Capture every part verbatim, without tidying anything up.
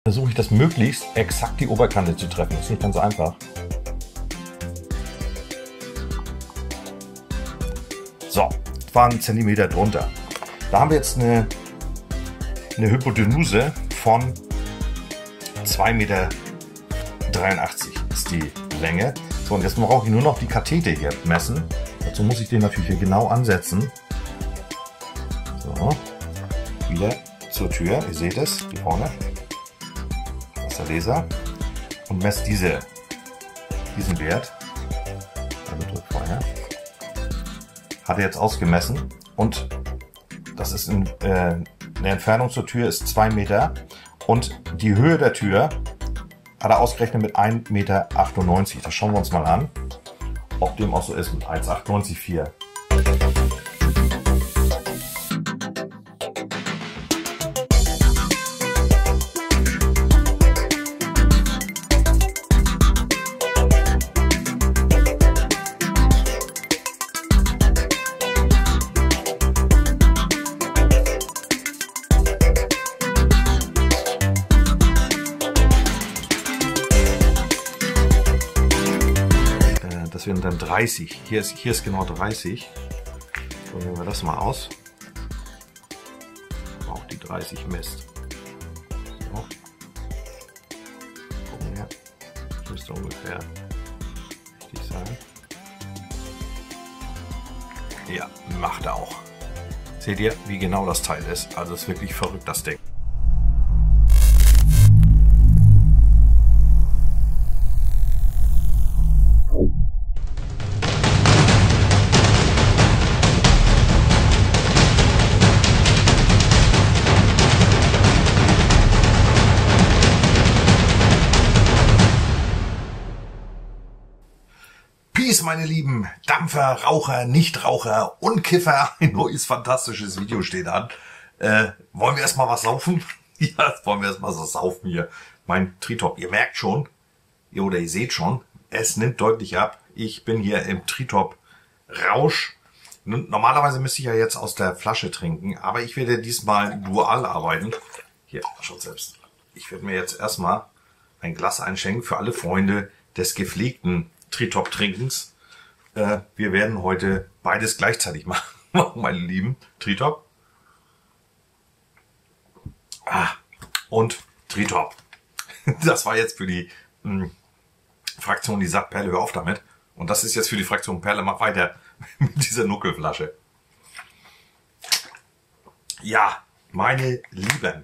Versuche ich das möglichst exakt die Oberkante zu treffen. Das ist nicht ganz einfach. So, das war ein Zentimeter drunter. Da haben wir jetzt eine, eine Hypotenuse von zwei Meter dreiundachtzig ist die Länge. So, und jetzt brauche ich nur noch die Kathete hier messen. Dazu muss ich den natürlich hier genau ansetzen. So, wieder zur Tür. Ihr seht es, hier vorne. Der Laser und messt diese, diesen Wert. Also Druckfeuer. Hat er jetzt ausgemessen und das ist in, äh, eine Entfernung zur Tür ist zwei Meter und die Höhe der Tür hat er ausgerechnet mit ein Meter achtundneunzig. Das schauen wir uns mal an, ob dem auch so ist mit eins Komma achtundneunzig Komma vier. Das wären dann dreißig. Hier ist, hier ist genau dreißig. So, nehmen wir das mal aus. Auch die dreißig misst. So. Gucken wir. Das müsste ungefähr richtig sein. Ja, macht er auch. Seht ihr, wie genau das Teil ist? Also ist wirklich verrückt, das Ding. Peace, meine lieben Dampfer, Raucher, Nichtraucher und Kiffer. Ein neues fantastisches Video steht an. Äh, wollen wir erstmal was saufen? Ja, wollen wir erstmal so saufen hier. Mein Tritop, ihr merkt schon, oder ihr seht schon, es nimmt deutlich ab. Ich bin hier im Tritop-Rausch. Normalerweise müsste ich ja jetzt aus der Flasche trinken, aber ich werde diesmal dual arbeiten. Hier, schaut selbst. Ich werde mir jetzt erstmal ein Glas einschenken für alle Freunde des gepflegten Tritop-Trinkens. Äh, wir werden heute beides gleichzeitig machen, meine Lieben. Tritop. Ah, und Tritop. Das war jetzt für die mh, Fraktion, die sagt, Perle, hör auf damit. Und das ist jetzt für die Fraktion, Perle, mach weiter mit dieser Nuckelflasche. Ja, meine Lieben.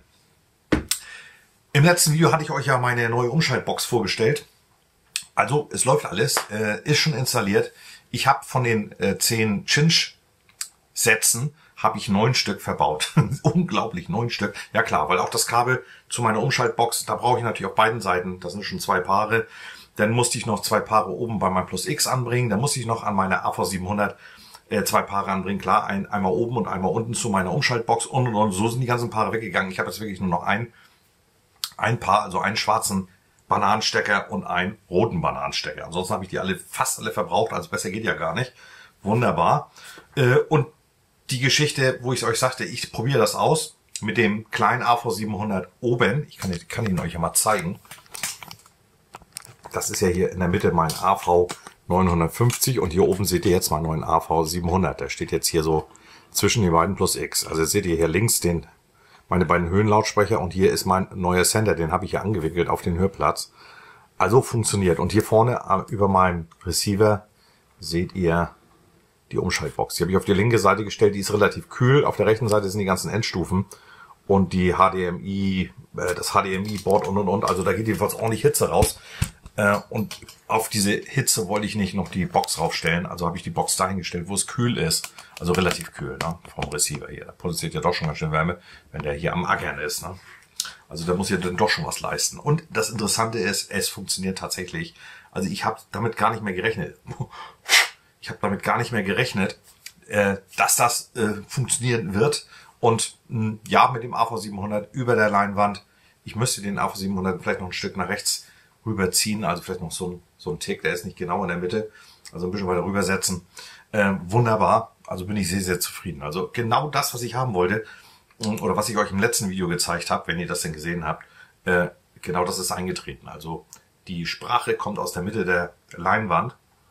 Im letzten Video hatte ich euch ja meine neue Umschaltbox vorgestellt. Also, es läuft alles, äh, ist schon installiert. Ich habe von den äh, zehn Cinch-Sätzen habe ich neun Stück verbaut. Unglaublich, neun Stück. Ja klar, weil auch das Kabel zu meiner Umschaltbox, da brauche ich natürlich auf beiden Seiten, das sind schon zwei Paare. Dann musste ich noch zwei Paare oben bei meinem Plus X anbringen. Dann musste ich noch an meiner A V siebenhundert äh, zwei Paare anbringen. Klar, ein, einmal oben und einmal unten zu meiner Umschaltbox. Und, und, und so sind die ganzen Paare weggegangen. Ich habe jetzt wirklich nur noch ein, ein Paar, also einen schwarzen Bananenstecker und einen roten Bananenstecker. Ansonsten habe ich die alle fast alle verbraucht, also besser geht ja gar nicht. Wunderbar. Und die Geschichte, wo ich euch sagte, ich probiere das aus mit dem kleinen A V siebenhundert oben. Ich kann, kann ihn euch ja mal zeigen. Das ist ja hier in der Mitte mein A V neunhundertfünfzig und hier oben seht ihr jetzt meinen neuen A V siebenhundert. Der steht jetzt hier so zwischen den beiden Plus X. Also jetzt seht ihr hier links den meine beiden Höhenlautsprecher und hier ist mein neuer Sender, den habe ich hier angewickelt auf den Hörplatz. Also funktioniert. Und hier vorne über meinem Receiver seht ihr die Umschaltbox. Die habe ich auf die linke Seite gestellt, die ist relativ kühl. Auf der rechten Seite sind die ganzen Endstufen und die H D M I, äh, das H D M I-Board und und und. Also da geht jedenfalls ordentlich Hitze raus. Äh, und auf diese Hitze wollte ich nicht noch die Box raufstellen. Also habe ich die Box dahingestellt, wo es kühl ist. Also relativ kühl, ne? Vom Receiver hier. Da produziert ja doch schon ganz schön Wärme, wenn der hier am Ackern ist, ne? Also da muss ja dann doch schon was leisten. Und das Interessante ist, es funktioniert tatsächlich. Also ich habe damit gar nicht mehr gerechnet. Ich habe damit gar nicht mehr gerechnet, äh, dass das äh, funktionieren wird. Und mh, ja, mit dem A V siebenhundert über der Leinwand. Ich müsste den A V siebenhundert vielleicht noch ein Stück nach rechts rüberziehen. Also vielleicht noch so ein, so ein Tick, der ist nicht genau in der Mitte. Also ein bisschen weiter rübersetzen. Äh, wunderbar. Also bin ich sehr, sehr zufrieden. Also genau das, was ich haben wollte oder was ich euch im letzten Video gezeigt habe, wenn ihr das denn gesehen habt, äh, genau das ist eingetreten. Also die Sprache kommt aus der Mitte der Leinwand,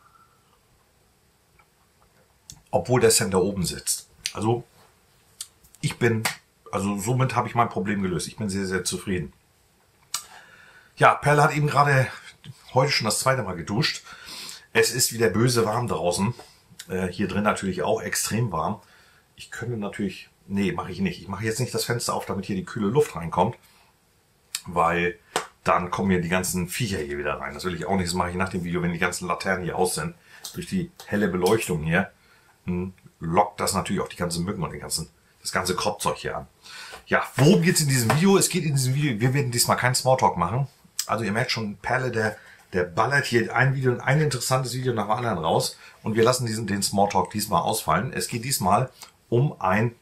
obwohl der Sender oben sitzt. Also ich bin, also somit habe ich mein Problem gelöst. Ich bin sehr, sehr zufrieden. Ja, Perle hat eben gerade heute schon das zweite Mal geduscht. Es ist wieder böse warm draußen. Äh, hier drin natürlich auch extrem warm. Ich könnte natürlich, nee, mache ich nicht. Ich mache jetzt nicht das Fenster auf, damit hier die kühle Luft reinkommt, weil dann kommen hier die ganzen Viecher hier wieder rein. Das will ich auch nicht. Das mache ich nach dem Video, wenn die ganzen Laternen hier aus sind. Durch die helle Beleuchtung hier mh, lockt das natürlich auch die ganzen Mücken und den ganzen, das ganze Kropfzeug hier an. Ja, worum geht es in diesem Video? Es geht in diesem Video, wir werden diesmal keinen Smalltalk machen. Also ihr merkt schon, Perle, der, der ballert hier ein Video, ein interessantes Video nach dem anderen raus. Und wir lassen diesen, den Smalltalk diesmal ausfallen. Es geht diesmal um ein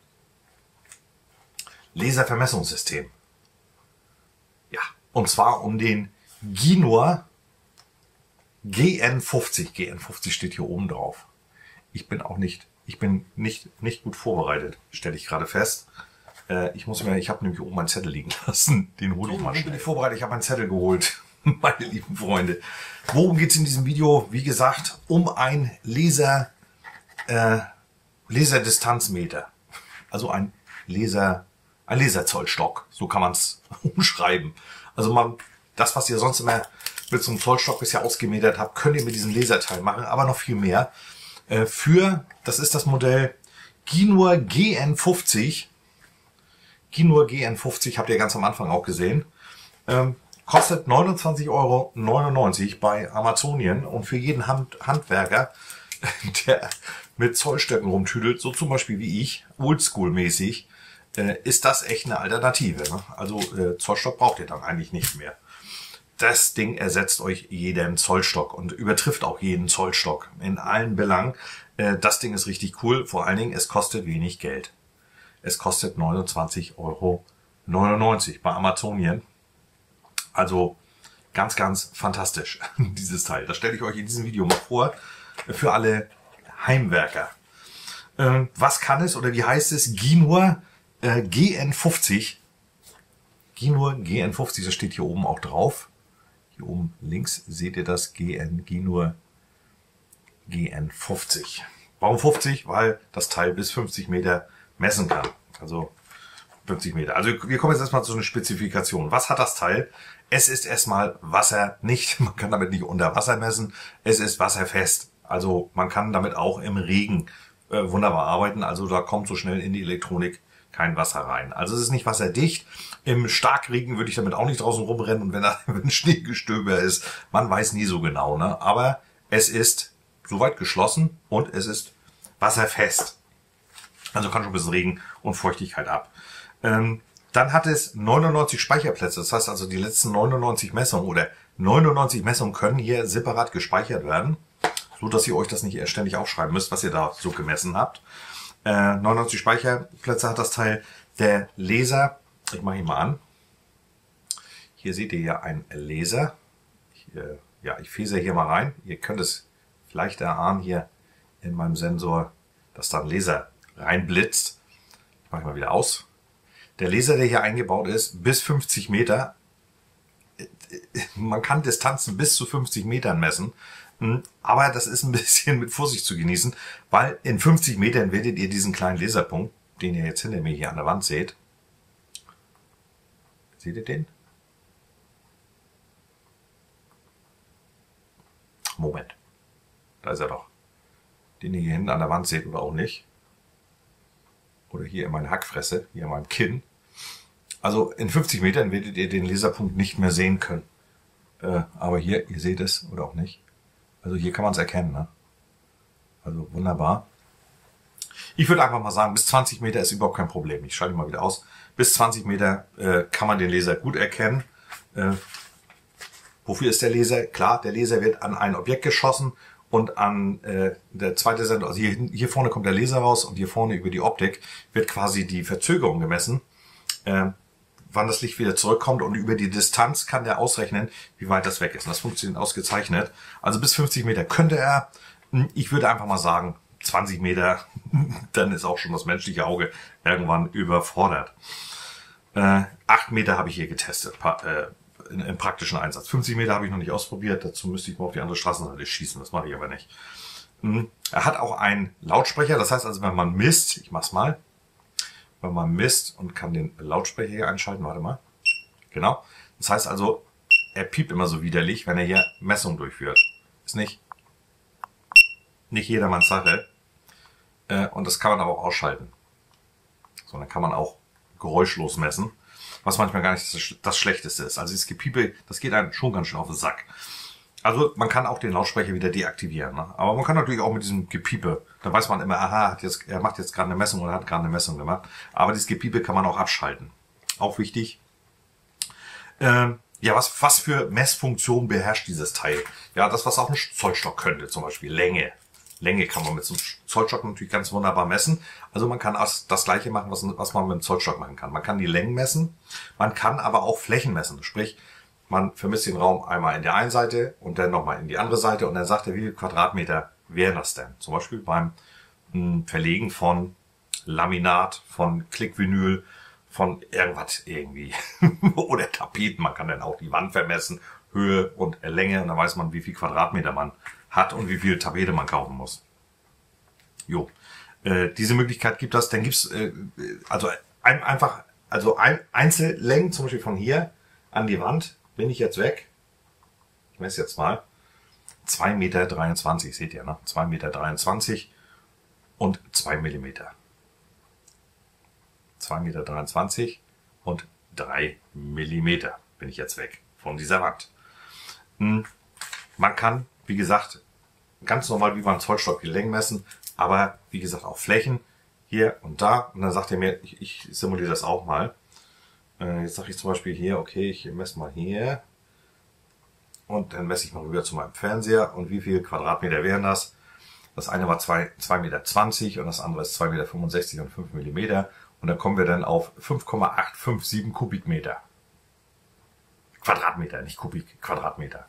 Laservermessungssystem. Ja, und zwar um den Ginoor G N fünfzig. G N fünfzig steht hier oben drauf. Ich bin auch nicht, ich bin nicht, nicht gut vorbereitet, stelle ich gerade fest. Äh, ich muss mir, ich habe nämlich oben meinen Zettel liegen lassen. Den hole ich mal schnell. Ich bin vorbereitet, ich habe meinen Zettel geholt, meine lieben Freunde. Worum geht es in diesem Video? Wie gesagt, um ein Laser, äh, Laserdistanzmeter. Also ein Laser, ein Laserzollstock. So kann man es umschreiben. Also man, das, was ihr sonst immer mit so einem Zollstock bisher ausgemetert habt, könnt ihr mit diesem Laserteil machen, aber noch viel mehr. Äh, für, das ist das Modell Ginoor G N fünfzig. Ginoor G N fünfzig habt ihr ganz am Anfang auch gesehen. Ähm, kostet neunundzwanzig Euro neunundneunzig bei Amazonien. Und für jeden Hand Handwerker, der mit Zollstöcken rumtüdelt, so zum Beispiel wie ich, oldschool-mäßig, äh, ist das echt eine Alternative. Ne? Also äh, Zollstock braucht ihr dann eigentlich nicht mehr. Das Ding ersetzt euch jeden Zollstock und übertrifft auch jeden Zollstock in allen Belangen. Äh, das Ding ist richtig cool. Vor allen Dingen, es kostet wenig Geld. Es kostet neunundzwanzig Euro neunundneunzig bei Amazonien. Also ganz, ganz fantastisch, dieses Teil. Das stelle ich euch in diesem Video mal vor, für alle Heimwerker. Ähm, was kann es oder wie heißt es? Ginoor äh, G N fünfzig. Ginoor G N fünfzig, das steht hier oben auch drauf. Hier oben links seht ihr das G N, Ginoor G N fünfzig. Warum fünfzig? Weil das Teil bis fünfzig Meter messen kann. Also fünfzig Meter. Also wir kommen jetzt erstmal zu einer Spezifikation. Was hat das Teil? Es ist erstmal wasserdicht. Man kann damit nicht unter Wasser messen. Es ist wasserfest. Also man kann damit auch im Regen äh, wunderbar arbeiten. Also da kommt so schnell in die Elektronik kein Wasser rein. Also es ist nicht wasserdicht. Im Starkregen würde ich damit auch nicht draußen rumrennen. Und wenn da wenn Schneegestöber ist, man weiß nie so genau. Ne? Aber es ist soweit geschlossen und es ist wasserfest. Also kann schon ein bisschen Regen und Feuchtigkeit ab. Ähm, dann hat es neunundneunzig Speicherplätze. Das heißt also, die letzten neunundneunzig Messungen oder neunundneunzig Messungen können hier separat gespeichert werden, so dass ihr euch das nicht ständig aufschreiben müsst, was ihr da so gemessen habt. Äh, neunundneunzig Speicherplätze hat das Teil. Der Laser, ich mache ihn mal an. Hier seht ihr ja einen Laser. Ich, äh, ja, ich fäse hier mal rein. Ihr könnt es vielleicht erahnen hier in meinem Sensor, dass da ein Laser reinblitzt. Ich mache mal wieder aus. Der Laser, der hier eingebaut ist, bis fünfzig Meter. Man kann Distanzen bis zu fünfzig Metern messen. Aber das ist ein bisschen mit Vorsicht zu genießen, weil in fünfzig Metern werdet ihr diesen kleinen Laserpunkt, den ihr jetzt hinter mir hier an der Wand seht. Seht ihr den? Moment. Da ist er doch. Den ihr hier hinten an der Wand seht oder auch nicht. Oder hier in meiner Hackfresse, hier in meinem Kinn. Also in fünfzig Metern werdet ihr den Laserpunkt nicht mehr sehen können. Äh, aber hier, ihr seht es oder auch nicht. Also hier kann man es erkennen. Ne? Also wunderbar. Ich würde einfach mal sagen, bis zwanzig Meter ist überhaupt kein Problem. Ich schalte ihn mal wieder aus. Bis zwanzig Meter äh, kann man den Laser gut erkennen. Äh, wofür ist der Laser? Klar, der Laser wird an ein Objekt geschossen. Und an äh, der zweite Sensor, also hier, hier vorne kommt der Laser raus und hier vorne über die Optik wird quasi die Verzögerung gemessen, äh, wann das Licht wieder zurückkommt, und über die Distanz kann der ausrechnen, wie weit das weg ist. Und das funktioniert ausgezeichnet. Also bis fünfzig Meter könnte er. Ich würde einfach mal sagen, zwanzig Meter, dann ist auch schon das menschliche Auge irgendwann überfordert. Äh, acht Meter habe ich hier getestet. Pa äh, in, im praktischen Einsatz. fünfzig Meter habe ich noch nicht ausprobiert, dazu müsste ich mal auf die andere Straßenseite schießen, das mache ich aber nicht. Er hat auch einen Lautsprecher, das heißt also, wenn man misst, ich mach's mal, wenn man misst und kann den Lautsprecher hier einschalten, warte mal, genau, das heißt also, er piept immer so widerlich, wenn er hier Messungen durchführt. Ist nicht, nicht jedermanns Sache, und das kann man aber auch ausschalten. So, dann kann man auch geräuschlos messen, was manchmal gar nicht das Schlechteste ist. Also das Gepiepe, das geht einem schon ganz schön auf den Sack. Also man kann auch den Lautsprecher wieder deaktivieren, ne? Aber man kann natürlich auch mit diesem Gepiepe, dann weiß man immer, aha, hat jetzt, er macht jetzt gerade eine Messung oder hat gerade eine Messung gemacht. Aber dieses Gepiepe kann man auch abschalten. Auch wichtig. Ähm, ja, was, was für Messfunktion beherrscht dieses Teil? Ja, das, was auch ein Zollstock könnte, zum Beispiel Länge. Länge kann man mit so einem Zollstock natürlich ganz wunderbar messen. Also man kann das, das Gleiche machen, was, was man mit dem Zollstock machen kann. Man kann die Längen messen, man kann aber auch Flächen messen. Sprich, man vermisst den Raum einmal in der einen Seite und dann nochmal in die andere Seite und dann sagt er, wie viele Quadratmeter wären das denn? Zum Beispiel beim mh, Verlegen von Laminat, von Klickvinyl, von irgendwas irgendwie. Oder Tapeten, man kann dann auch die Wand vermessen, Höhe und Länge und dann weiß man, wie viel Quadratmeter man hat und wie viel Tapete man kaufen muss. Jo, äh, diese Möglichkeit gibt das. Dann gibt's äh, also ein, einfach also ein, Einzellängen, zum Beispiel von hier an die Wand. Bin ich jetzt weg? Ich messe jetzt mal. zwei Meter dreiundzwanzig, seht ihr, ne? zwei Meter dreiundzwanzig und zwei Millimeter. zwei Meter dreiundzwanzig und drei Millimeter bin ich jetzt weg von dieser Wand. Hm. Man kann, wie gesagt, ganz normal wie beim Zollstock die Längen messen, aber wie gesagt auch Flächen hier und da. Und dann sagt er mir, ich, ich simuliere das auch mal. Äh, jetzt sage ich zum Beispiel hier, okay, ich messe mal hier. Und dann messe ich mal rüber zu meinem Fernseher. Und wie viel Quadratmeter wären das? Das eine war zwei Meter zwanzig und das andere ist zwei Meter fünfundsechzig und fünf Millimeter. Und dann kommen wir dann auf fünf Komma acht fünf sieben Kubikmeter. Quadratmeter, nicht Kubik, Quadratmeter.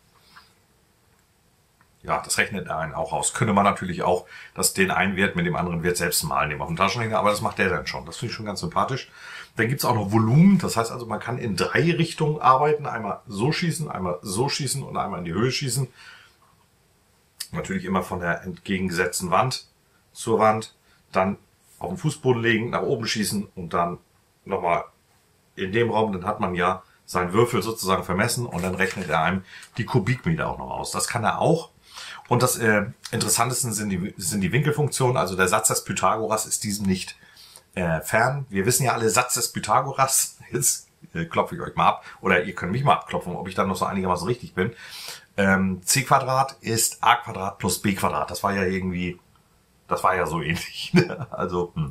Ja, das rechnet er einen auch aus. Könnte man natürlich auch das, den einen Wert mit dem anderen Wert selbst malen, nehmen auf dem Taschenrechner, aber das macht der dann schon. Das finde ich schon ganz sympathisch. Dann gibt's auch noch Volumen, das heißt also, man kann in drei Richtungen arbeiten. Einmal so schießen, einmal so schießen und einmal in die Höhe schießen. Natürlich immer von der entgegengesetzten Wand zur Wand. Dann auf den Fußboden legen, nach oben schießen und dann nochmal in dem Raum, dann hat man ja seinen Würfel sozusagen vermessen und dann rechnet er einem die Kubikmeter auch noch aus. Das kann er auch. Und das äh, Interessanteste sind die, sind die Winkelfunktionen. Also der Satz des Pythagoras ist diesem nicht äh, fern. Wir wissen ja alle Satz des Pythagoras. Jetzt äh, klopfe ich euch mal ab. Oder ihr könnt mich mal abklopfen, ob ich dann noch so einigermaßen richtig bin. Ähm, c Quadrat ist a Quadrat plus b Quadrat. Das war ja irgendwie, das war ja so ähnlich. also, hm.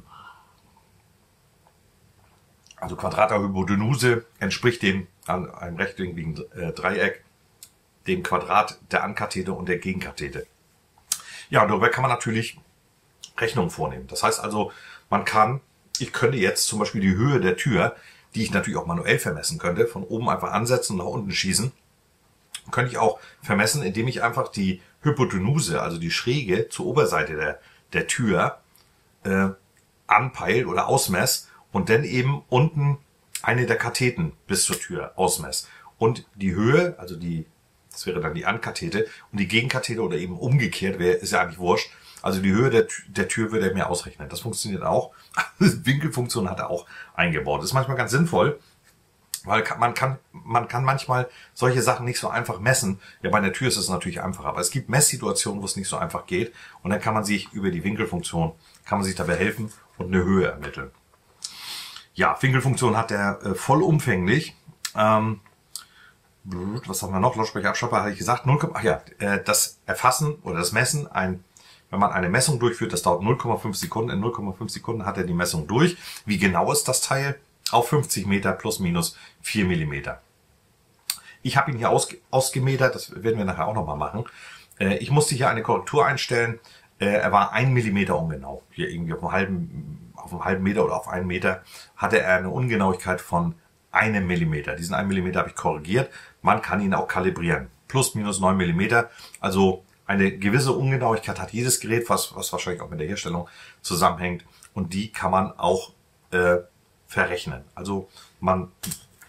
also Quadrat der Hypotenuse entspricht dem an einem rechtwinkligen äh, Dreieck dem Quadrat der Ankathete und der Gegenkathete. Ja, und darüber kann man natürlich Rechnungen vornehmen. Das heißt also, man kann, ich könnte jetzt zum Beispiel die Höhe der Tür, die ich natürlich auch manuell vermessen könnte, von oben einfach ansetzen und nach unten schießen, könnte ich auch vermessen, indem ich einfach die Hypotenuse, also die Schräge zur Oberseite der, der Tür, äh, anpeil oder ausmess und dann eben unten eine der Katheten bis zur Tür ausmess. Und die Höhe, also die das wäre dann die Ankathete und die Gegenkathete oder eben umgekehrt, wäre, ist ja eigentlich wurscht. Also die Höhe der, der Tür würde er mir ausrechnen. Das funktioniert auch. Winkelfunktion hat er auch eingebaut. Das ist manchmal ganz sinnvoll, weil man kann, man kann manchmal solche Sachen nicht so einfach messen. Ja, bei einer Tür ist es natürlich einfacher, aber es gibt Messsituationen, wo es nicht so einfach geht und dann kann man sich über die Winkelfunktion, kann man sich dabei helfen und eine Höhe ermitteln. Ja, Winkelfunktion hat er äh, vollumfänglich. Ähm, Was haben wir noch? Lautsprecher, Abstopper, hatte ich gesagt. null, ach ja, das Erfassen oder das Messen, ein, wenn man eine Messung durchführt, das dauert null Komma fünf Sekunden. In null Komma fünf Sekunden hat er die Messung durch. Wie genau ist das Teil? Auf fünfzig Meter plus minus vier Millimeter. Ich habe ihn hier ausge, ausgemetert, das werden wir nachher auch nochmal machen. Ich musste hier eine Korrektur einstellen. Er war ein Millimeter ungenau. Hier irgendwie auf einem halben, auf einem halben Meter oder auf einen Meter hatte er eine Ungenauigkeit von einem Millimeter. Diesen einen Millimeter habe ich korrigiert. Man kann ihn auch kalibrieren. Plus, minus neun Millimeter. Also eine gewisse Ungenauigkeit hat jedes Gerät, was, was wahrscheinlich auch mit der Herstellung zusammenhängt. Und die kann man auch äh, verrechnen. Also man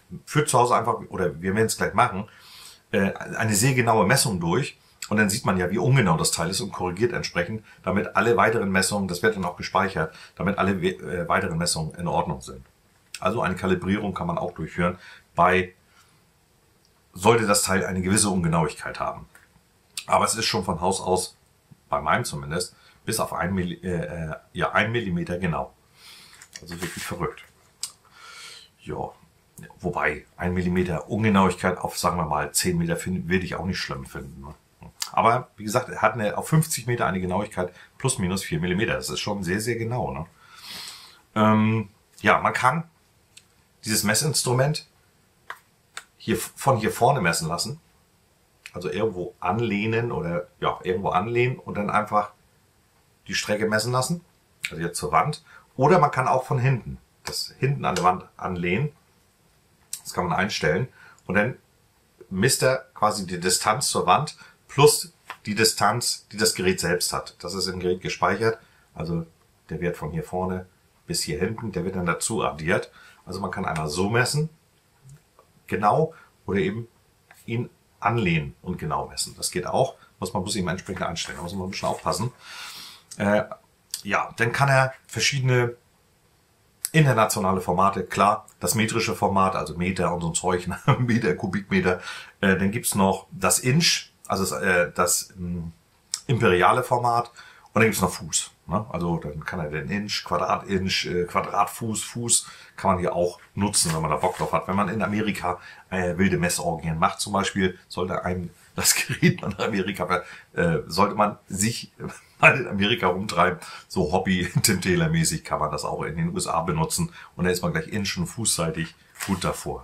führt zu Hause einfach, oder wir werden es gleich machen, äh, eine sehr genaue Messung durch. Und dann sieht man ja, wie ungenau das Teil ist und korrigiert entsprechend, damit alle weiteren Messungen, das wird dann auch gespeichert, damit alle äh, weiteren Messungen in Ordnung sind. Also eine Kalibrierung kann man auch durchführen, bei sollte das Teil eine gewisse Ungenauigkeit haben. Aber es ist schon von Haus aus, bei meinem zumindest, bis auf ein, Milli äh, ja, ein Millimeter genau. Also wirklich verrückt. Ja, wobei ein Millimeter Ungenauigkeit auf, sagen wir mal, zehn Meter find, würde ich auch nicht schlimm finden. Ne? Aber wie gesagt, er hat eine, auf fünfzig Meter eine Genauigkeit plus minus vier Millimeter. Das ist schon sehr, sehr genau. Ne? Ähm, ja, man kann dieses Messinstrument hier von hier vorne messen lassen. Also irgendwo anlehnen oder ja, irgendwo anlehnen und dann einfach die Strecke messen lassen. Also jetzt zur Wand. Oder man kann auch von hinten, das hinten an der Wand anlehnen. Das kann man einstellen. Und dann misst er quasi die Distanz zur Wand plus die Distanz, die das Gerät selbst hat. Das ist im Gerät gespeichert. Also der Wert von hier vorne bis hier hinten, der wird dann dazu addiert. Also man kann einmal so messen, genau, oder eben ihn anlehnen und genau messen. Das geht auch, muss man bloß eben entsprechend einstellen. Da muss man ein bisschen aufpassen. Äh, ja, dann kann er verschiedene internationale Formate, klar, das metrische Format, also Meter und so ein Zeug, Meter, Kubikmeter. Äh, dann gibt's noch das Inch, also das, äh, das ähm, imperiale Format. Und dann gibt's noch Fuß. Ne? Also dann kann er den Inch, Quadratinch, äh, Quadratfuß, Fuß kann man hier auch nutzen, wenn man da Bock drauf hat. Wenn man in Amerika äh, wilde Messorgien macht zum Beispiel, sollte einem das Gerät nach Amerika, äh, sollte man sich mal in Amerika rumtreiben, so Hobby-Tim Taylor-mäßig kann man das auch in den U S A benutzen. Und da ist man gleich inch- und fußseitig gut davor.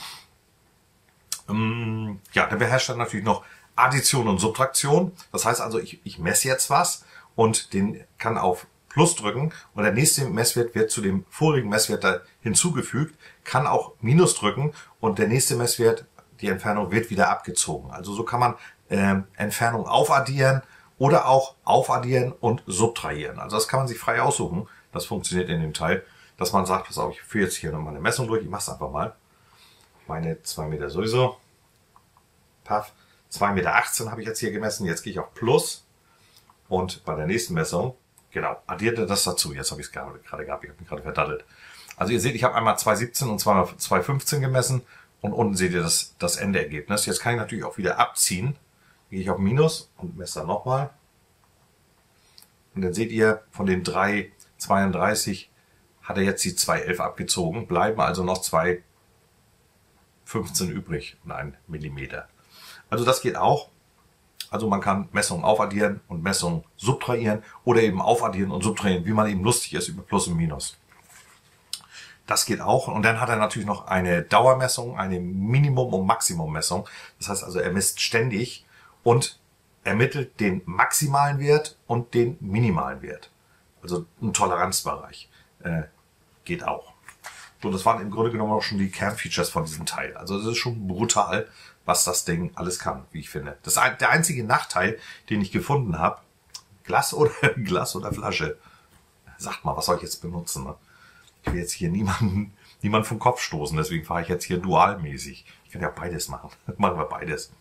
Ähm, ja, dann beherrscht dann natürlich noch Addition und Subtraktion. Das heißt also, ich, ich messe jetzt was und den kann auf Plus drücken und der nächste Messwert wird zu dem vorigen Messwert da hinzugefügt, kann auch Minus drücken und der nächste Messwert, die Entfernung, wird wieder abgezogen. Also so kann man äh, Entfernung aufaddieren oder auch aufaddieren und subtrahieren. Also das kann man sich frei aussuchen. Das funktioniert in dem Teil, dass man sagt, pass auf, ich führe jetzt hier nochmal eine Messung durch, ich mache es einfach mal. Meine zwei Meter sowieso. Paff. zwei Meter achtzehn habe ich jetzt hier gemessen, jetzt gehe ich auf Plus. Und bei der nächsten Messung, genau, addierte das dazu. Jetzt habe ich es gerade gehabt, ich habe mich gerade verdattelt. Also ihr seht, ich habe einmal zwei siebzehn und zweimal zwei fünfzehn gemessen und unten seht ihr das, das Endergebnis. Jetzt kann ich natürlich auch wieder abziehen. Gehe ich auf Minus und messe dann nochmal. Und dann seht ihr, von den drei zweiunddreißig hat er jetzt die zwei elf abgezogen. Bleiben also noch zwei fünfzehn übrig und ein Millimeter. Also das geht auch. Also man kann Messungen aufaddieren und Messungen subtrahieren oder eben aufaddieren und subtrahieren, wie man eben lustig ist, über Plus und Minus. Das geht auch. Und dann hat er natürlich noch eine Dauermessung, eine Minimum- und Maximummessung. Das heißt also, er misst ständig und ermittelt den maximalen Wert und den minimalen Wert. Also ein Toleranzbereich. Äh, geht auch. So, das waren im Grunde genommen auch schon die Kernfeatures von diesem Teil. Also es ist schon brutal, was das Ding alles kann, wie ich finde. Das ist der einzige Nachteil, den ich gefunden habe. Glas oder Glas oder Flasche. Sagt mal, was soll ich jetzt benutzen? Ne? Ich will jetzt hier niemanden, niemanden vom Kopf stoßen, deswegen fahre ich jetzt hier dualmäßig. Ich kann ja beides machen. Machen wir beides.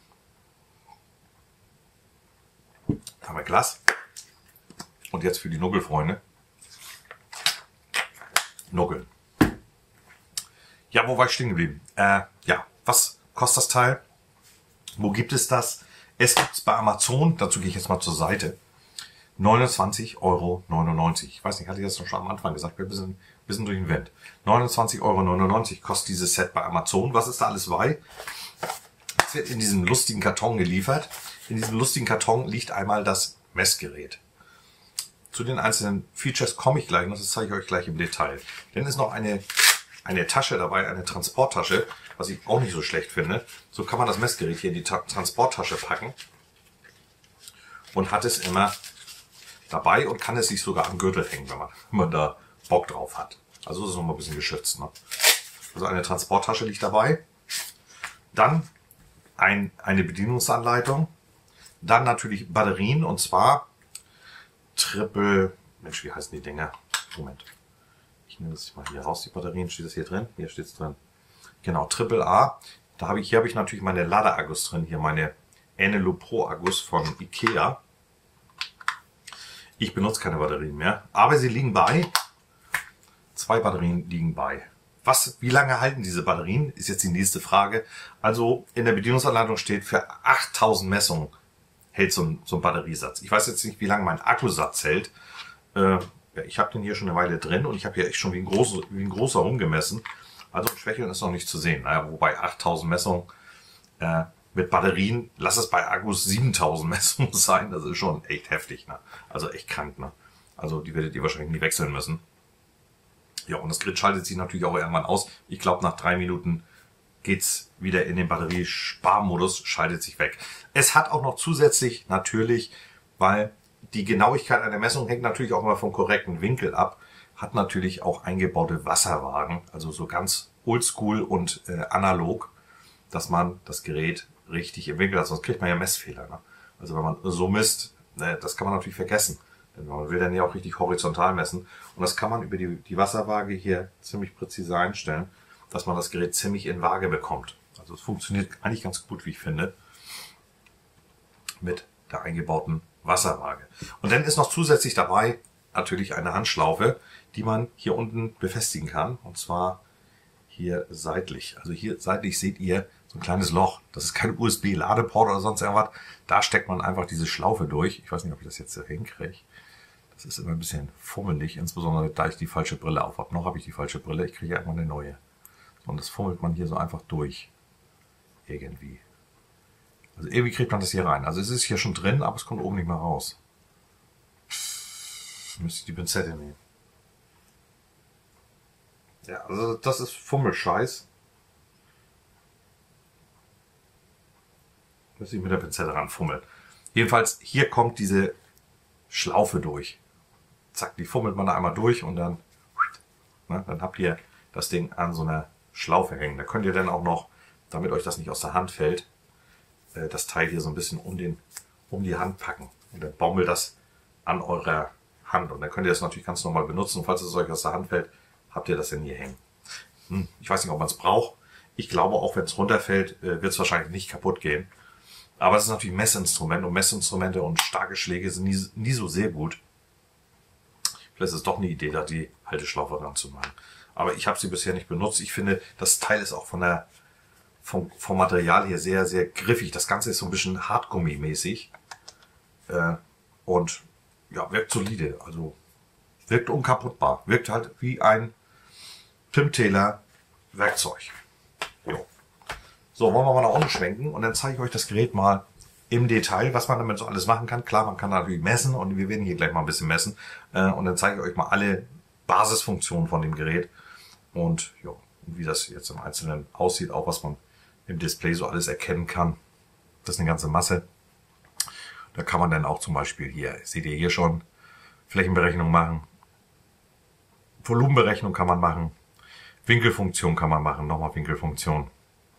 Haben wir Glas. Und jetzt für die Nuggelfreunde. Nuggeln. Ja, wo war ich stehen geblieben? Äh, ja, was kostet das Teil? Wo gibt es das? Es gibt es bei Amazon, dazu gehe ich jetzt mal zur Seite. neunundzwanzig Euro neunundneunzig. Ich weiß nicht, hatte ich das schon am Anfang gesagt, wir sind ein bisschen durch den Wind. neunundzwanzig Euro neunundneunzig kostet dieses Set bei Amazon. Was ist da alles bei? Es wird in diesem lustigen Karton geliefert. In diesem lustigen Karton liegt einmal das Messgerät. Zu den einzelnen Features komme ich gleich noch, das zeige ich euch gleich im Detail. Dann ist noch eine, eine Tasche dabei, eine Transporttasche, was ich auch nicht so schlecht finde. So kann man das Messgerät hier in die Ta- Transporttasche packen und hat es immer dabei und kann es sich sogar am Gürtel hängen, wenn man, wenn man da Bock drauf hat. Also ist es nochmal ein bisschen geschützt. Ne? Also eine Transporttasche liegt dabei. Dann ein, eine Bedienungsanleitung. Dann natürlich Batterien und zwar Triple, Mensch, wie heißen die Dinger? Moment. Ich nehme das mal hier raus, die Batterien. Steht das hier drin? Hier steht es drin. Genau, Triple A. Da habe ich, hier habe ich natürlich meine Ladeakkus drin. Hier meine Enelo Pro Akkus von Ikea. Ich benutze keine Batterien mehr, aber sie liegen bei. Zwei Batterien liegen bei. Was, wie lange halten diese Batterien, ist jetzt die nächste Frage. Also in der Bedienungsanleitung steht, für achttausend Messungen hält so ein, so ein Batteriesatz. Ich weiß jetzt nicht, wie lange mein Akkusatz hält. Äh, ja, ich habe den hier schon eine Weile drin und ich habe hier echt schon wie ein, groß, wie ein großer rumgemessen. Also ein Schwächeln ist noch nicht zu sehen. Naja, wobei achttausend Messungen äh, mit Batterien, lass es bei Akkus siebentausend Messungen sein, das ist schon echt heftig. Ne? Also echt krank. Ne? Also die werdet ihr wahrscheinlich nie wechseln müssen. Ja, und das Gerät schaltet sich natürlich auch irgendwann aus. Ich glaube, nach drei Minuten geht's wieder in den Batteriesparmodus, schaltet sich weg. Es hat auch noch zusätzlich natürlich, weil die Genauigkeit einer Messung hängt natürlich auch mal vom korrekten Winkel ab, hat natürlich auch eingebaute Wasserwagen, also so ganz oldschool und äh, analog, dass man das Gerät richtig im Winkel hat, sonst kriegt man ja Messfehler. Ne? Also wenn man so misst, ne, das kann man natürlich vergessen. Man will dann ja auch richtig horizontal messen. Und das kann man über die, die Wasserwaage hier ziemlich präzise einstellen, dass man das Gerät ziemlich in Waage bekommt. Also es funktioniert eigentlich ganz gut, wie ich finde, mit der eingebauten Wasserwaage. Und dann ist noch zusätzlich dabei natürlich eine Handschlaufe, die man hier unten befestigen kann. Und zwar hier seitlich. Also hier seitlich seht ihr so ein kleines Loch. Das ist kein U S B-Ladeport oder sonst irgendwas. Da steckt man einfach diese Schlaufe durch. Ich weiß nicht, ob ich das jetzt hinkriege. Das ist immer ein bisschen fummelig, insbesondere da ich die falsche Brille auf habe. Noch habe ich die falsche Brille, ich kriege irgendwann eine neue. Und das fummelt man hier so einfach durch. Irgendwie. Also irgendwie kriegt man das hier rein. Also es ist hier schon drin, aber es kommt oben nicht mehr raus. Pff, müsste ich die Pinzette nehmen. Ja, also das ist Fummelscheiß. Müsste ich mit der Pinzette ranfummeln. Jedenfalls, hier kommt diese Schlaufe durch. Zack, die fummelt man da einmal durch und dann, ne, dann habt ihr das Ding an so einer Schlaufe hängen. Da könnt ihr dann auch noch, damit euch das nicht aus der Hand fällt, äh, das Teil hier so ein bisschen um, den, um die Hand packen. Und dann baumelt das an eurer Hand. Und dann könnt ihr das natürlich ganz normal benutzen. Und falls es euch aus der Hand fällt, habt ihr das dann hier hängen. Hm, ich weiß nicht, ob man es braucht. Ich glaube, auch wenn es runterfällt, äh, wird es wahrscheinlich nicht kaputt gehen. Aber es ist natürlich ein Messinstrument und Messinstrumente und starke Schläge sind nie, nie so sehr gut. Vielleicht ist es doch eine Idee, da die Halteschlaufe ranzumachen. Aber ich habe sie bisher nicht benutzt. Ich finde, das Teil ist auch von der, vom, vom Material her sehr, sehr griffig. Das Ganze ist so ein bisschen Hartgummi-mäßig. Äh, und ja, wirkt solide. Also wirkt unkaputtbar. Wirkt halt wie ein Tim Taylor Werkzeug. Jo. So, wollen wir mal nach unten schwenken und dann zeige ich euch das Gerät mal im Detail, was man damit so alles machen kann. Klar, man kann natürlich messen und wir werden hier gleich mal ein bisschen messen. Und dann zeige ich euch mal alle Basisfunktionen von dem Gerät und ja, wie das jetzt im Einzelnen aussieht, auch was man im Display so alles erkennen kann. Das ist eine ganze Masse. Da kann man dann auch zum Beispiel hier, seht ihr hier schon, Flächenberechnung machen, Volumenberechnung kann man machen, Winkelfunktion kann man machen, nochmal Winkelfunktion,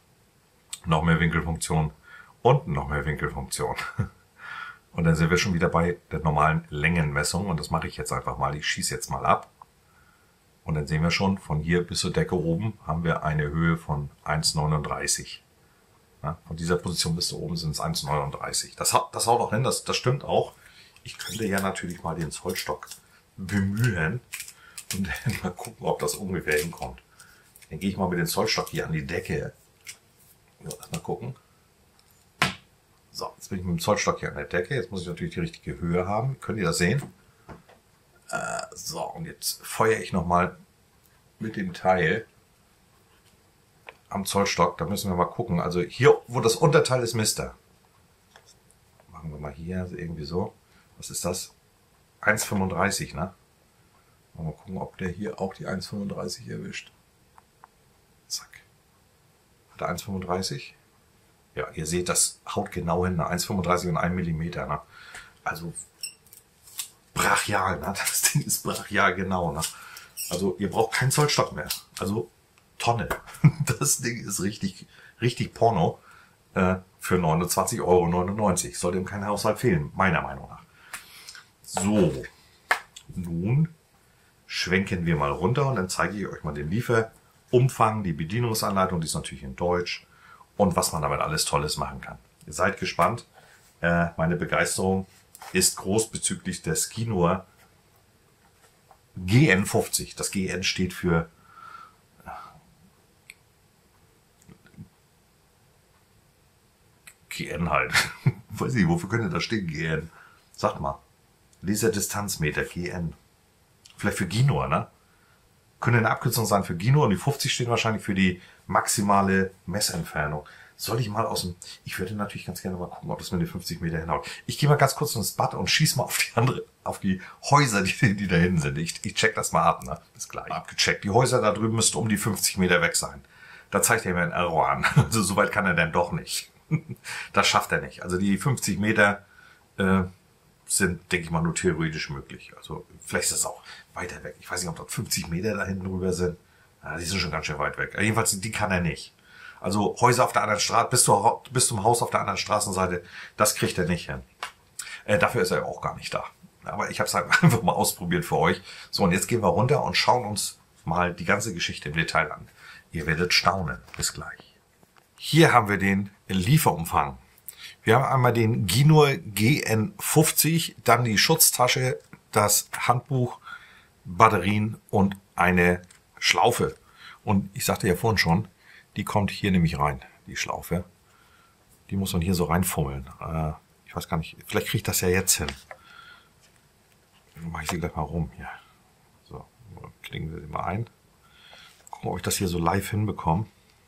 noch mehr Winkelfunktion und noch mehr Winkelfunktion. Und dann sind wir schon wieder bei der normalen Längenmessung und das mache ich jetzt einfach mal. Ich schieße jetzt mal ab und dann sehen wir schon, von hier bis zur Decke oben haben wir eine Höhe von eins Komma neununddreißig. Ja, von dieser Position bis da oben sind es eins Komma neununddreißig. Das, das haut auch hin, das, das stimmt auch. Ich könnte ja natürlich mal den Zollstock bemühen und dann mal gucken, ob das ungefähr hinkommt. Dann gehe ich mal mit dem Zollstock hier an die Decke. So, mal gucken. So, jetzt bin ich mit dem Zollstock hier an der Decke. Jetzt muss ich natürlich die richtige Höhe haben. Könnt ihr das sehen? Äh, so, und jetzt feuere ich nochmal mit dem Teil am Zollstock. Da müssen wir mal gucken. Also hier, wo das Unterteil ist, misst er. Machen wir mal hier, also irgendwie so. Was ist das? eins Komma fünfunddreißig, ne? Mal gucken, ob der hier auch die eins Komma fünfunddreißig erwischt. Zack. Hat er eins Komma fünfunddreißig? Ja, ihr seht, das haut genau hin, ne? eins Komma fünfunddreißig und ein Millimeter. Ne? Also brachial, ne? Das Ding ist brachial genau. Ne? Also ihr braucht keinen Zollstock mehr. Also Tonne. Das Ding ist richtig, richtig Porno äh, für neunundzwanzig Euro neunundneunzig. Sollte ihm kein Haushalt fehlen, meiner Meinung nach. So, nun schwenken wir mal runter und dann zeige ich euch mal den Liefer Umfang, die Bedienungsanleitung, die ist natürlich in Deutsch und was man damit alles Tolles machen kann. Ihr seid gespannt. Äh, meine Begeisterung ist groß bezüglich des Skinoor G N fünfzig. Das G N steht für G N halt. Weiß nicht, wofür könnte das stehen, G N? Sag mal. Laserdistanzmeter, G N. Vielleicht für Ginoor, ne? Könnte eine Abkürzung sein für Ginoor und die fünfzig steht wahrscheinlich für die maximale Messentfernung. Soll ich mal aus dem... Ich würde natürlich ganz gerne mal gucken, ob das mit den fünfzig Meter hinhaut. Ich gehe mal ganz kurz ins Bad und schieß mal auf die andere, auf die Häuser, die, die da hinten sind. Ich, ich check das mal ab, ne? Bis gleich. Abgecheckt. Die Häuser da drüben müssten um die fünfzig Meter weg sein. Da zeigt er mir einen Error an. Also so weit kann er dann doch nicht. Das schafft er nicht. Also die fünfzig Meter äh, sind, denke ich mal, nur theoretisch möglich. Also vielleicht ist es auch weiter weg. Ich weiß nicht, ob dort fünfzig Meter da hinten rüber sind. Ja, die sind schon ganz schön weit weg. Jedenfalls, die kann er nicht. Also Häuser auf der anderen Straße, bis, zur, bis zum Haus auf der anderen Straßenseite, das kriegt er nicht hin. Äh, dafür ist er auch gar nicht da. Aber ich habe es halt einfach mal ausprobiert für euch. So, und jetzt gehen wir runter und schauen uns mal die ganze Geschichte im Detail an. Ihr werdet staunen. Bis gleich. Hier haben wir den Lieferumfang. Wir haben einmal den Ginoor G N fünfzig, dann die Schutztasche, das Handbuch, Batterien und eine Schlaufe. Und ich sagte ja vorhin schon, die kommt hier nämlich rein, die Schlaufe. Die muss man hier so reinfummeln. Äh, ich weiß gar nicht, vielleicht kriege ich das ja jetzt hin. Dann mache ich sie gleich mal rum hier. So, klingen wir sie mal ein. Gucken, ob ich das hier so live hinbekomme.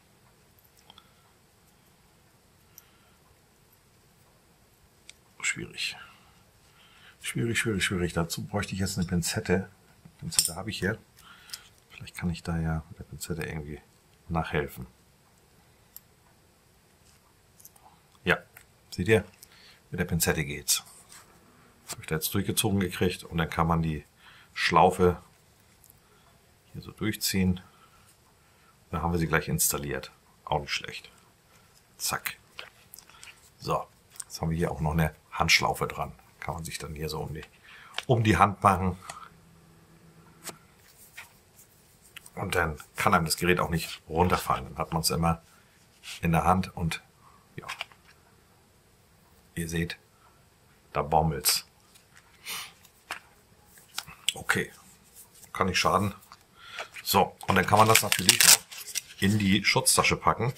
Schwierig. Schwierig, schwierig, schwierig. Dazu bräuchte ich jetzt eine Pinzette. Pinzette habe ich hier. Vielleicht kann ich da ja mit der Pinzette irgendwie nachhelfen. Ja, seht ihr? Mit der Pinzette geht's. Das habe ich da jetzt durchgezogen gekriegt und dann kann man die Schlaufe hier so durchziehen. Dann haben wir sie gleich installiert. Auch nicht schlecht. Zack. So, jetzt haben wir hier auch noch eine Handschlaufe dran. Kann man sich dann hier so um die, um die Hand machen. Und dann kann einem das Gerät auch nicht runterfallen. Dann hat man es immer in der Hand und ja, ihr seht, da baumelt's. Okay, kann nicht schaden. So, und dann kann man das natürlich noch in die Schutztasche packen.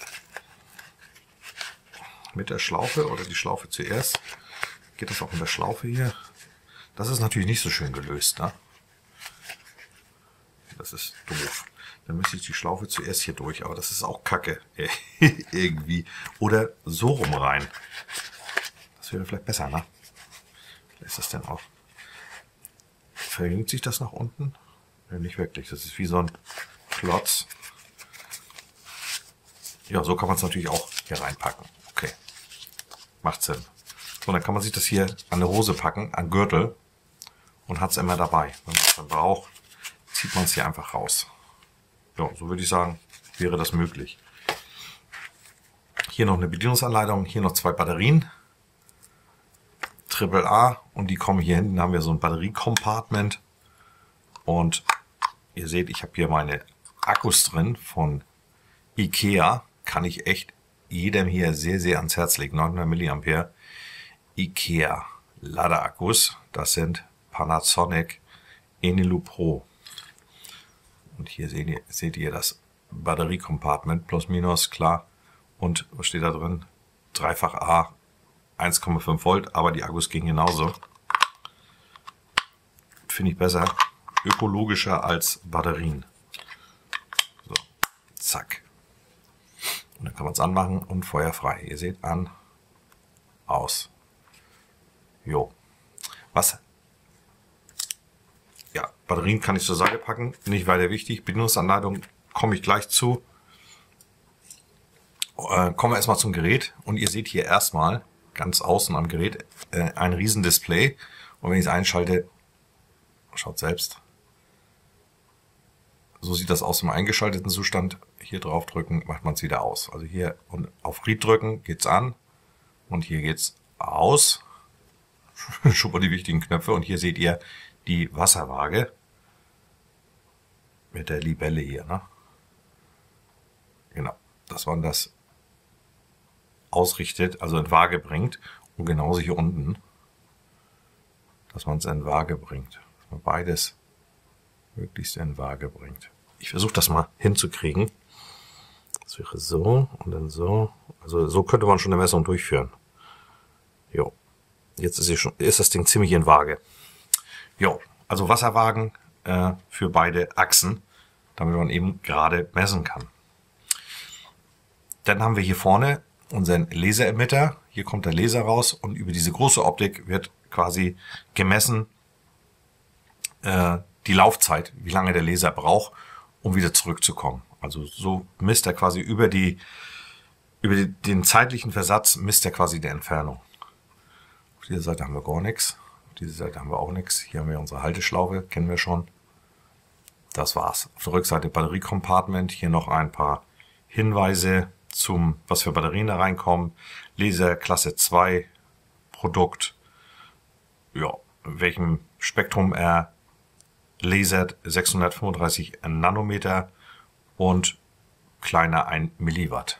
Mit der Schlaufe oder die Schlaufe zuerst. Geht das auch in der Schlaufe hier? Das ist natürlich nicht so schön gelöst, ne? Das ist doof. Dann müsste ich die Schlaufe zuerst hier durch, aber das ist auch kacke. Irgendwie. Oder so rum rein. Das wäre vielleicht besser, ne? Vielleicht ist das denn auch. Verjüngt sich das nach unten? Ja, nicht wirklich. Das ist wie so ein Klotz. Ja, so kann man es natürlich auch hier reinpacken. Okay. Macht Sinn. So, dann kann man sich das hier an eine Hose packen, an Gürtel und hat es immer dabei. Wenn man es dann braucht, zieht man es hier einfach raus. Ja, so würde ich sagen, wäre das möglich. Hier noch eine Bedienungsanleitung, hier noch zwei Batterien. Triple A und die kommen hier hinten, haben wir so ein Batterie-Compartment. Und ihr seht, ich habe hier meine Akkus drin von IKEA. Kann ich echt jedem hier sehr, sehr ans Herz legen. neunhundert Milliampere IKEA Ladeakkus. Das sind Panasonic Enelu Pro. Und hier seht ihr, seht ihr das Batterie-Compartment, plus minus, klar. Und was steht da drin? Dreifach A, eins Komma fünf Volt, aber die Akkus gehen genauso. Finde ich besser, ökologischer als Batterien. So, zack. Und dann kann man es anmachen und feuerfrei. Ihr seht, an, aus. Jo. Was? Ja, Batterien kann ich zur Seite packen, nicht weiter wichtig. Bedienungsanleitung komme ich gleich zu. Äh, kommen wir erstmal zum Gerät und ihr seht hier erstmal ganz außen am Gerät äh, ein riesen Display. Und wenn ich es einschalte, schaut selbst. So sieht das aus im eingeschalteten Zustand. Hier drauf drücken, macht man es wieder aus. Also hier und auf Read drücken geht's an und hier geht's aus. Schon mal die wichtigen Knöpfe und hier seht ihr die Wasserwaage mit der Libelle hier, ne? Genau, dass man das ausrichtet, also in Waage bringt. Und genauso hier unten, dass man es in Waage bringt. Dass man beides möglichst in Waage bringt. Ich versuche das mal hinzukriegen. Das wäre so und dann so. Also so könnte man schon eine Messung durchführen. Jo. Jetzt ist, sie schon, ist das Ding ziemlich in Waage. Jo. Also Wasserwagen äh, für beide Achsen, damit man eben gerade messen kann. Dann haben wir hier vorne unseren Laseremitter. Hier kommt der Laser raus und über diese große Optik wird quasi gemessen äh, die Laufzeit, wie lange der Laser braucht, um wieder zurückzukommen. Also so misst er quasi über die über die, den zeitlichen Versatz misst er quasi die Entfernung. Auf dieser Seite haben wir gar nichts. Auf dieser Seite haben wir auch nichts. Hier haben wir unsere Halteschlaufe, kennen wir schon. Das war's. Auf der Rückseite Batteriecompartment. Hier noch ein paar Hinweise zum, was für Batterien da reinkommen. Laser Klasse zwei Produkt. Ja, in welchem Spektrum er lasert. sechshundertfünfunddreißig Nanometer und kleiner ein Milliwatt.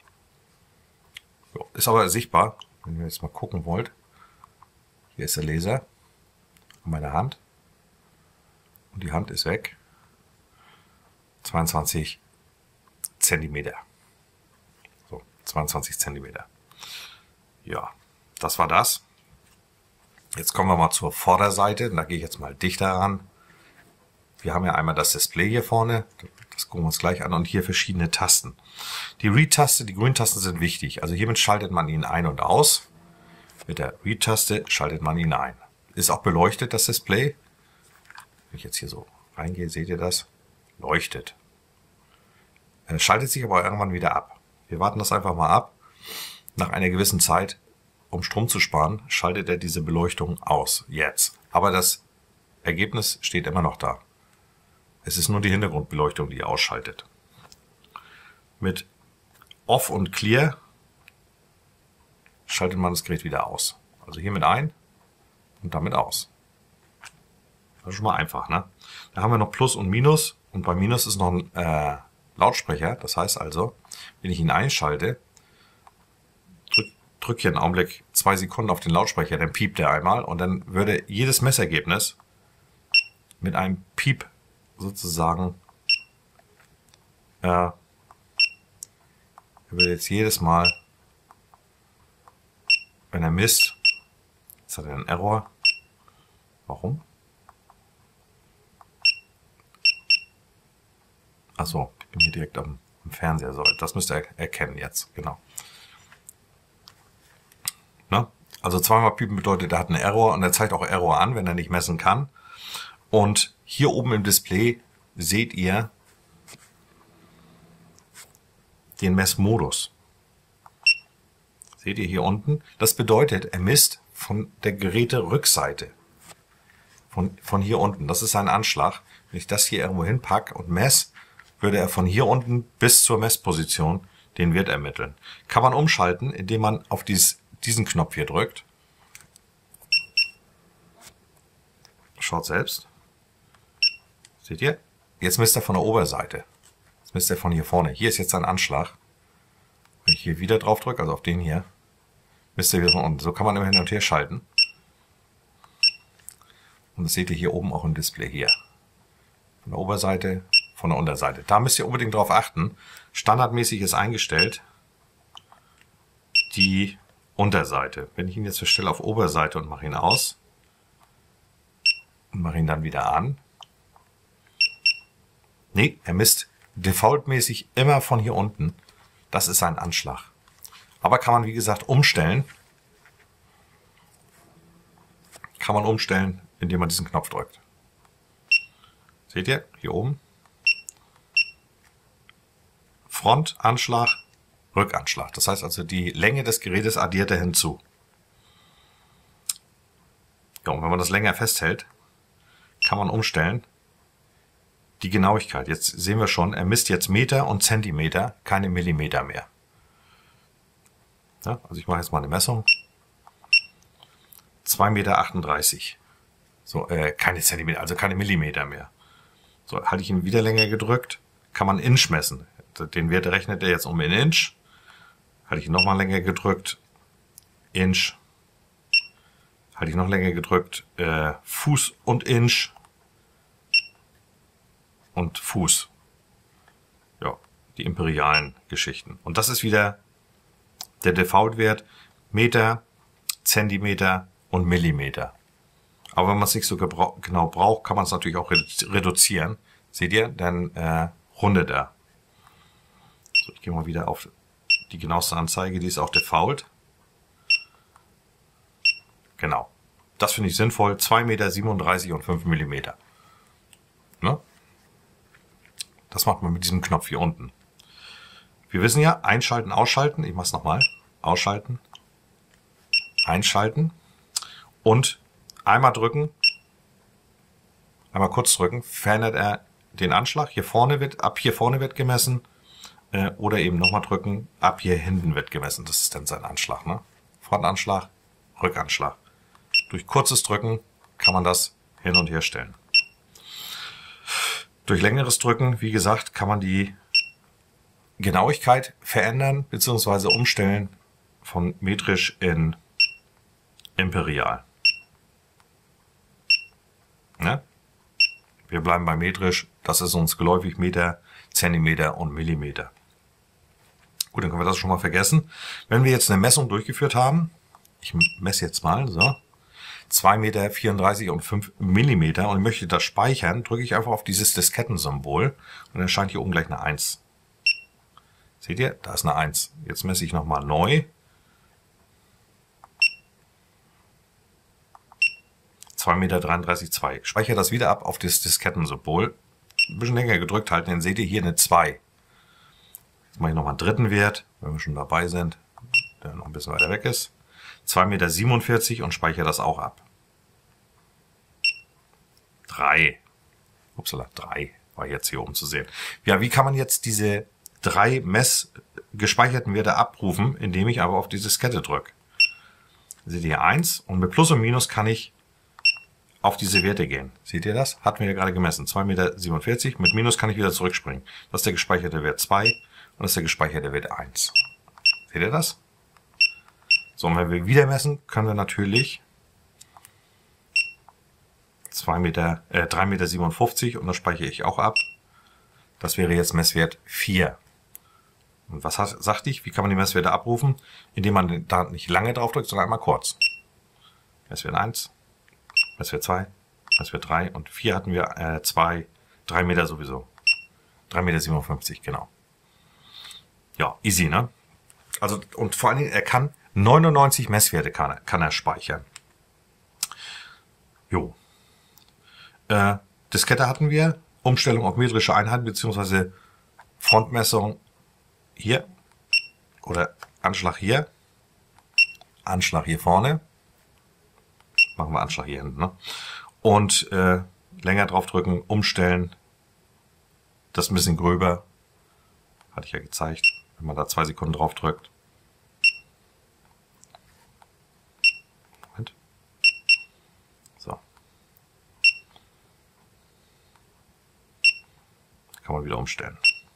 Ja, ist aber sichtbar, wenn ihr jetzt mal gucken wollt. Hier ist der Laser an meiner Hand. Und die Hand ist weg. zweiundzwanzig Zentimeter. So, zweiundzwanzig Zentimeter. Ja, das war das. Jetzt kommen wir mal zur Vorderseite. Da gehe ich jetzt mal dichter ran. Wir haben ja einmal das Display hier vorne. Das gucken wir uns gleich an. Und hier verschiedene Tasten. Die Read-Taste, die Grüntasten sind wichtig. Also hiermit schaltet man ihn ein und aus. Mit der Read-Taste schaltet man ihn ein. Ist auch beleuchtet, das Display. Wenn ich jetzt hier so reingehe, seht ihr das? Leuchtet. Er schaltet sich aber irgendwann wieder ab. Wir warten das einfach mal ab. Nach einer gewissen Zeit, um Strom zu sparen, schaltet er diese Beleuchtung aus. Jetzt. Aber das Ergebnis steht immer noch da. Es ist nur die Hintergrundbeleuchtung, die er ausschaltet. Mit Off und Clear schaltet man das Gerät wieder aus. Also hiermit ein und damit aus. Das ist schon mal einfach, ne? Da haben wir noch Plus und Minus. Und bei Minus ist noch ein äh, Lautsprecher. Das heißt also, wenn ich ihn einschalte, drück, drück hier einen Augenblick zwei Sekunden auf den Lautsprecher, dann piept er einmal und dann würde jedes Messergebnis mit einem Piep sozusagen, äh, er würde jetzt jedes Mal, wenn er misst, jetzt hat er einen Error. Warum? Achso, ich bin hier direkt am, am Fernseher. So, das müsst ihr erkennen jetzt, genau. Ne? Also zweimal piepen bedeutet, er hat einen Error und er zeigt auch Error an, wenn er nicht messen kann. Und hier oben im Display seht ihr den Messmodus. Seht ihr hier unten? Das bedeutet, er misst von der Geräterückseite. Von, von hier unten. Das ist sein Anschlag. Wenn ich das hier irgendwo hinpacke und messe, würde er von hier unten bis zur Messposition den Wert ermitteln. Kann man umschalten, indem man auf dieses, diesen Knopf hier drückt. Schaut selbst. Seht ihr? Jetzt misst er von der Oberseite. Jetzt misst er von hier vorne. Hier ist jetzt ein Anschlag. Wenn ich hier wieder drauf drücke, also auf den hier, misst er wieder von unten. So kann man immer hin und her schalten. Und das seht ihr hier oben auch im Display hier. Von der Oberseite, von der Unterseite. Da müsst ihr unbedingt drauf achten. Standardmäßig ist eingestellt die Unterseite. Wenn ich ihn jetzt verstelle auf Oberseite und mache ihn aus und mache ihn dann wieder an. Nee, er misst defaultmäßig immer von hier unten. Das ist sein Anschlag. Aber kann man, wie gesagt, umstellen. Kann man umstellen, indem man diesen Knopf drückt. Seht ihr? Hier oben. Frontanschlag, Rückanschlag. Das heißt also, die Länge des Gerätes addiert er hinzu. Ja, und wenn man das länger festhält, kann man umstellen. Die Genauigkeit. Jetzt sehen wir schon, er misst jetzt Meter und Zentimeter, keine Millimeter mehr. Ja, also ich mache jetzt mal eine Messung. zwei Meter achtunddreißig. So, äh, keine Zentimeter, also keine Millimeter mehr. So, halte ich ihn wieder länger gedrückt, kann man Inch messen. den Wert rechnet er jetzt um in Inch. Hatte ich noch mal länger gedrückt. Inch. Hatte ich noch länger gedrückt. Äh, Fuß und Inch. Und Fuß. Ja, die imperialen Geschichten. Und das ist wieder der Default-Wert. Meter, Zentimeter und Millimeter. Aber wenn man es nicht so genau braucht, kann man es natürlich auch reduzieren. Seht ihr? Dann äh, rundet er. So, ich gehe mal wieder auf die genaueste Anzeige. Die ist auch Default. Genau. Das finde ich sinnvoll. zwei Meter siebenunddreißig und fünf Millimeter. Ne? Das macht man mit diesem Knopf hier unten. Wir wissen ja, einschalten, ausschalten. Ich mache es nochmal. Ausschalten. Einschalten. Und einmal drücken. Einmal kurz drücken. Verändert er den Anschlag. Hier vorne wird, ab hier vorne wird gemessen. Äh, oder eben nochmal drücken. Ab hier hinten wird gemessen. Das ist dann sein Anschlag. Ne? Frontanschlag, Rückanschlag. Durch kurzes Drücken kann man das hin und her stellen. Durch längeres Drücken, wie gesagt, kann man die Genauigkeit verändern bzw. umstellen von metrisch in imperial. Ne? Wir bleiben bei metrisch, das ist uns geläufig Meter, Zentimeter und Millimeter. Gut, dann können wir das schon mal vergessen. Wenn wir jetzt eine Messung durchgeführt haben, ich messe jetzt mal, so, zwei Meter vierunddreißig und fünf Millimeter und ich möchte das speichern, drücke ich einfach auf dieses Diskettensymbol und dann erscheint hier oben gleich eine eins. Seht ihr? Da ist eine eins. Jetzt messe ich nochmal neu. zwei Meter dreiunddreißig Komma zwei. Ich speichere das wieder ab auf das Diskettensymbol. Ein bisschen länger gedrückt halten, dann seht ihr hier eine zwei. Jetzt mache ich nochmal einen dritten Wert, wenn wir schon dabei sind, der noch ein bisschen weiter weg ist. zwei Meter siebenundvierzig und speichere das auch ab. drei. Upsala, drei war jetzt hier oben zu sehen. Ja, wie kann man jetzt diese drei Mess gespeicherten Werte abrufen, indem ich aber auf die Diskette drücke? Seht ihr hier eins und mit Plus und Minus kann ich auf diese Werte gehen. Seht ihr das? Hatten wir ja gerade gemessen. zwei Meter siebenundvierzig. Mit Minus kann ich wieder zurückspringen. Das ist der gespeicherte Wert zwei und das ist der gespeicherte Wert eins. Seht ihr das? So, und wenn wir wieder messen, können wir natürlich zwei Meter, äh, drei Meter siebenundfünfzig und das speichere ich auch ab. Das wäre jetzt Messwert vier. Und was hat, sagte ich? Wie kann man die Messwerte abrufen? Indem man da nicht lange drauf drückt, sondern einmal kurz. Messwert eins, Messwert zwei, Messwert drei und vier hatten wir äh, zwei, drei Meter sowieso. drei Meter siebenundfünfzig, genau. Ja, easy, ne? Also, und vor allen Dingen, er kann neunundneunzig Messwerte kann er, kann er speichern. Jo. Äh, Diskette hatten wir. Umstellung auf metrische Einheiten bzw. Frontmessung hier. Oder Anschlag hier. Anschlag hier vorne. Machen wir Anschlag hier hinten. Ne? Und äh, länger draufdrücken, umstellen. Das ein bisschen gröber. Hatte ich ja gezeigt. Wenn man da zwei Sekunden drauf drückt. Moment. So. Kann man wieder umstellen.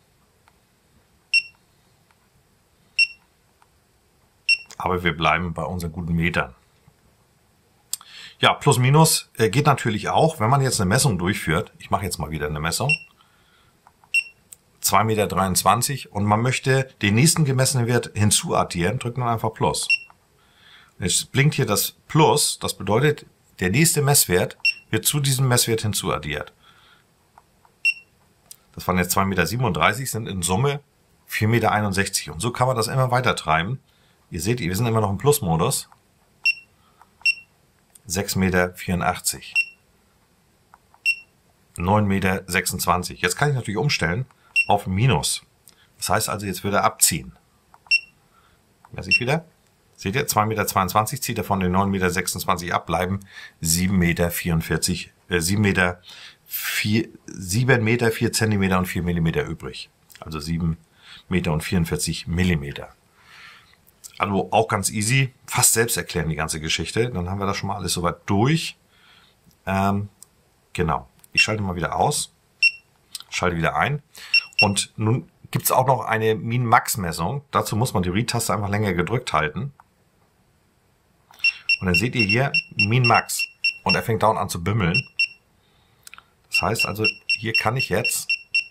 Aber wir bleiben bei unseren guten Metern. Ja, plus minus äh, geht natürlich auch, wenn man jetzt eine Messung durchführt. Ich mache jetzt mal wieder eine Messung. zwei Meter dreiundzwanzig und man möchte den nächsten gemessenen Wert hinzuaddieren, drückt man einfach Plus. Jetzt blinkt hier das Plus, das bedeutet, der nächste Messwert wird zu diesem Messwert hinzuaddiert. Das waren jetzt zwei Meter siebenunddreißig, sind in Summe vier Meter einundsechzig und so kann man das immer weiter treiben. Ihr seht, wir sind immer noch im Plusmodus. sechs Meter vierundachtzig. neun Meter sechsundzwanzig. Jetzt kann ich natürlich umstellen auf Minus. Das heißt also, jetzt würde er abziehen. Messe ich wieder. Seht ihr, zwei Meter zweiundzwanzig zieht er von den neun Meter sechsundzwanzig ab, bleiben sieben Meter vierundvierzig, äh, sieben Meter vier, sieben Meter vier Zentimeter und vier Millimeter übrig. Also sieben Meter und vierundvierzig Millimeter. Also auch ganz easy, fast selbst erklären die ganze Geschichte. Dann haben wir das schon mal alles soweit durch. Ähm, genau. Ich schalte mal wieder aus, schalte wieder ein. Und nun gibt es auch noch eine Min-Max-Messung. Dazu muss man die Read-Taste einfach länger gedrückt halten. Und dann seht ihr hier Min-Max. Und er fängt dauernd an zu bimmeln. Das heißt also, hier kann ich jetzt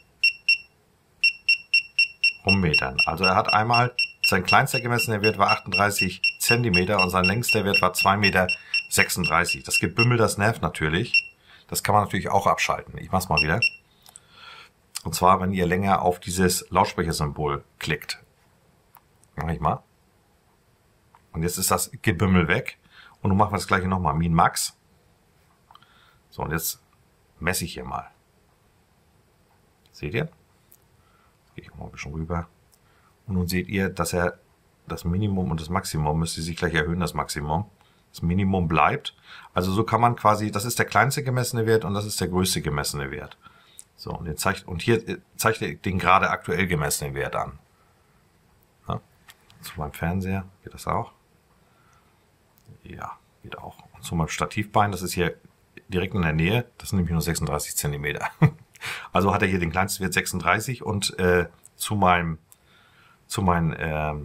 ummetern. Also er hat einmal, sein kleinster gemessener Wert war achtunddreißig Zentimeter und sein längster Wert war zwei Komma sechsunddreißig Meter. Das Gebimmel, das nervt natürlich. Das kann man natürlich auch abschalten. Ich mach's mal wieder. Und zwar, wenn ihr länger auf dieses Lautsprechersymbol klickt. Mach ich mal. Und jetzt ist das Gebimmel weg. Und nun machen wir das gleiche nochmal. Min-Max. So, und jetzt messe ich hier mal. Seht ihr? Jetzt gehe ich mal ein bisschen rüber. Und nun seht ihr, dass er das Minimum und das Maximum müsste sich gleich erhöhen, das Maximum. Das Minimum bleibt. Also so kann man quasi, das ist der kleinste gemessene Wert und das ist der größte gemessene Wert. So, und, jetzt zeigt, und hier zeigt er den gerade aktuell gemessenen Wert an. Ja, zu meinem Fernseher geht das auch. Ja, geht auch. Und zu meinem Stativbein, das ist hier direkt in der Nähe, das sind nämlich nur sechsunddreißig Zentimeter. Also hat er hier den kleinsten Wert sechsunddreißig und äh, zu meinem, zu meinem äh,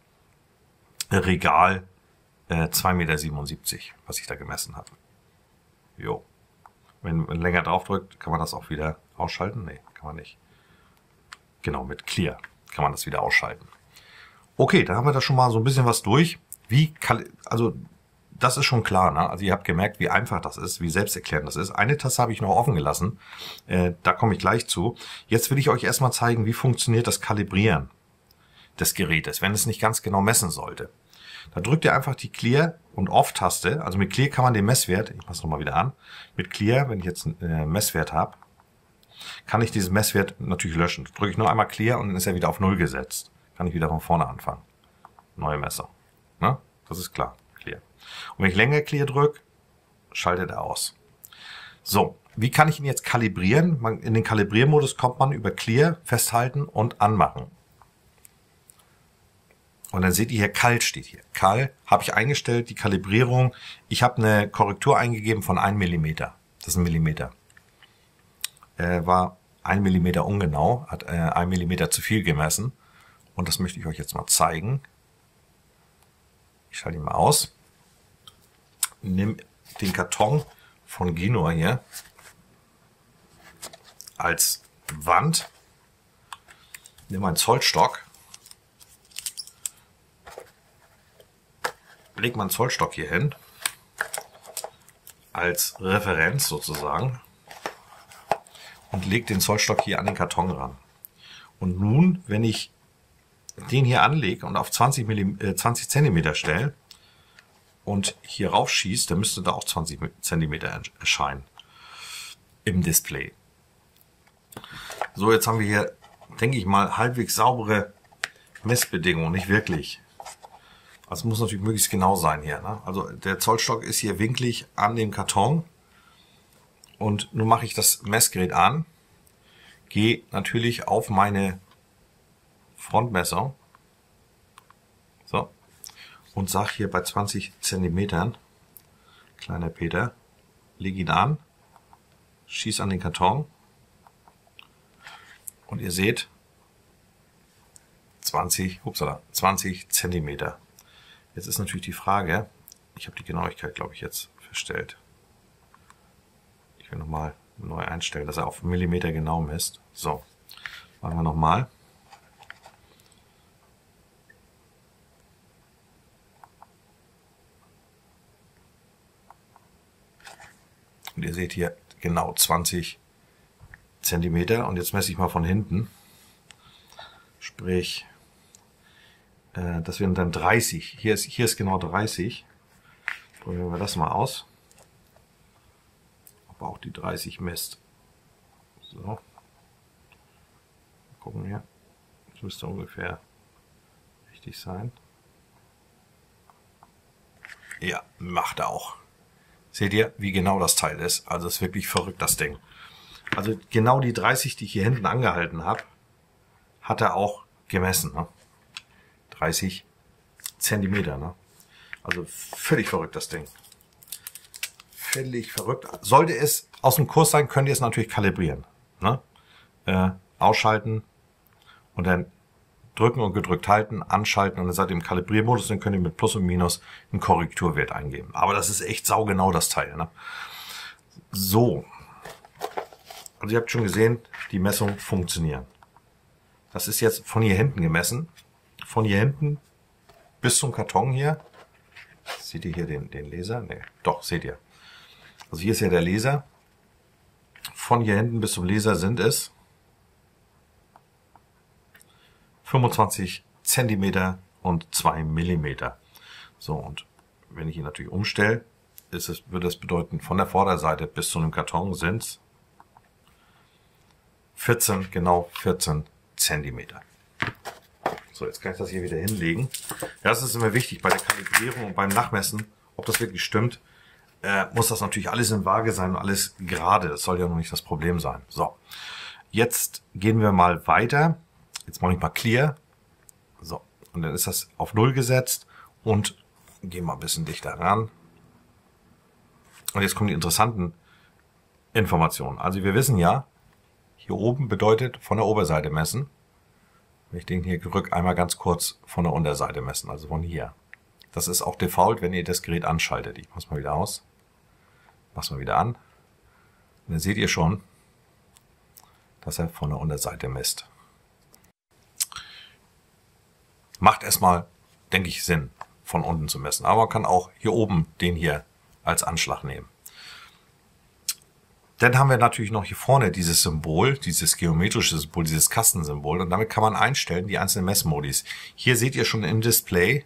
Regal äh, zwei Komma siebenundsiebzig Meter, was ich da gemessen habe. Jo. Wenn man länger drauf drückt, kann man das auch wieder ausschalten? Nee, kann man nicht. Genau, mit Clear kann man das wieder ausschalten. Okay, dann haben wir da schon mal so ein bisschen was durch. Wie, also das ist schon klar, ne? Also ihr habt gemerkt, wie einfach das ist, wie selbsterklärend das ist. Eine Taste habe ich noch offen gelassen. Äh, da komme ich gleich zu. Jetzt will ich euch erstmal zeigen, wie funktioniert das Kalibrieren des Gerätes, wenn es nicht ganz genau messen sollte. Da drückt ihr einfach die Clear und Off-Taste. Also mit Clear kann man den Messwert, ich mache es nochmal wieder an, mit Clear, wenn ich jetzt einen äh, Messwert habe, kann ich diesen Messwert natürlich löschen. Da drücke ich nur einmal Clear und dann ist er wieder auf null gesetzt. Kann ich wieder von vorne anfangen. Neue Messung. Ne? Das ist klar. Clear. Und wenn ich länger Clear drücke, schaltet er aus. So, wie kann ich ihn jetzt kalibrieren? Man, in den Kalibriermodus kommt man über Clear, festhalten und anmachen. Und dann seht ihr hier, kalt steht hier. Kalt habe ich eingestellt, die Kalibrierung. Ich habe eine Korrektur eingegeben von einem Millimeter. Das ist ein Millimeter. Äh, war ein Millimeter ungenau, hat äh, ein Millimeter zu viel gemessen. Und das möchte ich euch jetzt mal zeigen. Ich schalte ihn mal aus. Nimm den Karton von Genor hier als Wand. Nimm einen Zollstock. Leg mal einen Zollstock hier hin. Als Referenz sozusagen. Und leg den Zollstock hier an den Karton ran. Und nun, wenn ich den hier anlege und auf zwanzig Zentimeter stelle und hier raufschießt, dann müsste da auch zwanzig Zentimeter erscheinen im Display. So, jetzt haben wir hier, denke ich mal, halbwegs saubere Messbedingungen, nicht wirklich. Also muss natürlich möglichst genau sein hier. Ne? Also der Zollstock ist hier winklig an dem Karton und nun mache ich das Messgerät an, gehe natürlich auf meine Frontmessung, so, und sage hier bei zwanzig Zentimetern, kleiner Peter, lege ihn an, schieße an den Karton und ihr seht zwanzig, upsala, zwanzig Zentimeter. Jetzt ist natürlich die Frage, ich habe die Genauigkeit, glaube ich, jetzt verstellt. Ich will nochmal neu einstellen, dass er auf Millimeter genau misst. So, machen wir nochmal. Und ihr seht hier genau zwanzig Zentimeter. Und jetzt messe ich mal von hinten. Sprich, äh, das wären dann dreißig. Hier ist, hier ist genau dreißig. Probieren wir das mal aus. Ob auch die dreißig misst. So. Mal gucken hier. Das müsste ungefähr richtig sein. Ja, macht er auch. Seht ihr, wie genau das Teil ist? Also ist wirklich verrückt, das Ding. Also genau die dreißig, die ich hier hinten angehalten habe, hat er auch gemessen. Ne? dreißig Zentimeter. Ne? Also völlig verrückt, das Ding. Völlig verrückt. Sollte es aus dem Kurs sein, könnt ihr es natürlich kalibrieren. Ne? Äh, ausschalten und dann drücken und gedrückt halten, anschalten und dann seid ihr im Kalibriermodus, dann könnt ihr mit Plus und Minus einen Korrekturwert eingeben. Aber das ist echt saugenau, das Teil. Ne? So. Also ihr habt schon gesehen, die Messungen funktionieren. Das ist jetzt von hier hinten gemessen. Von hier hinten bis zum Karton hier. Seht ihr hier den, den Laser? Ne, doch, seht ihr. Also hier ist ja der Laser. Von hier hinten bis zum Laser sind es fünfundzwanzig Zentimeter und zwei Millimeter. So, und wenn ich ihn natürlich umstelle, ist es, würde das bedeuten, von der Vorderseite bis zu einem Karton sind es vierzehn, genau vierzehn Zentimeter. So, jetzt kann ich das hier wieder hinlegen. Ja, das ist immer wichtig bei der Kalibrierung und beim Nachmessen, ob das wirklich stimmt, äh, muss das natürlich alles in Waage sein und alles gerade. Das soll ja noch nicht das Problem sein. So, jetzt gehen wir mal weiter. Jetzt mache ich mal Clear. So, und dann ist das auf null gesetzt und gehen mal ein bisschen dichter ran. Und jetzt kommen die interessanten Informationen. Also wir wissen ja, hier oben bedeutet von der Oberseite messen. Wenn ich den hier drücke, einmal ganz kurz von der Unterseite messen, also von hier. Das ist auch default, wenn ihr das Gerät anschaltet. Ich mache es mal wieder aus. Mache es mal wieder an. Und dann seht ihr schon, dass er von der Unterseite misst. Macht erstmal, denke ich, Sinn, von unten zu messen. Aber man kann auch hier oben den hier als Anschlag nehmen. Dann haben wir natürlich noch hier vorne dieses Symbol, dieses geometrische Symbol, dieses Kastensymbol. Und damit kann man einstellen die einzelnen Messmodis. Hier seht ihr schon im Display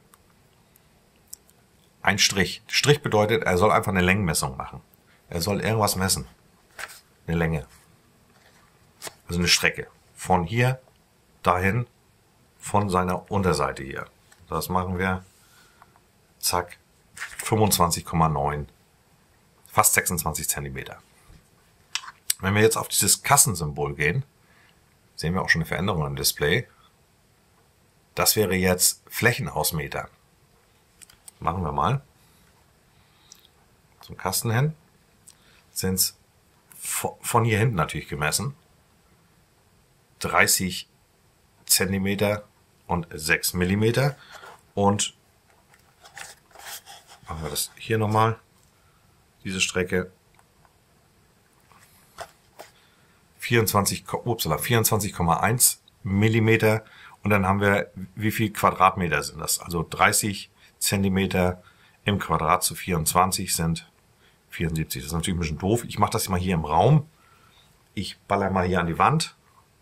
ein Strich. Strich bedeutet, er soll einfach eine Längenmessung machen. Er soll irgendwas messen. Eine Länge. Also eine Strecke. Von hier dahin, von seiner Unterseite hier. Das machen wir. Zack. fünfundzwanzig Komma neun. Fast sechsundzwanzig Zentimeter. Wenn wir jetzt auf dieses Kassensymbol gehen, sehen wir auch schon eine Veränderung im Display. Das wäre jetzt Flächenausmeter. Machen wir mal. Zum Kasten hin. Sind es von hier hinten natürlich gemessen. dreißig Zentimeter und sechs Millimeter. Und machen wir das hier nochmal. Diese Strecke. vierundzwanzig Komma eins Millimeter und dann haben wir, wie viel Quadratmeter sind das? Also dreißig Zentimeter im Quadrat zu vierundzwanzig sind vierundsiebzig. Das ist natürlich ein bisschen doof. Ich mache das mal hier im Raum. Ich baller mal hier an die Wand.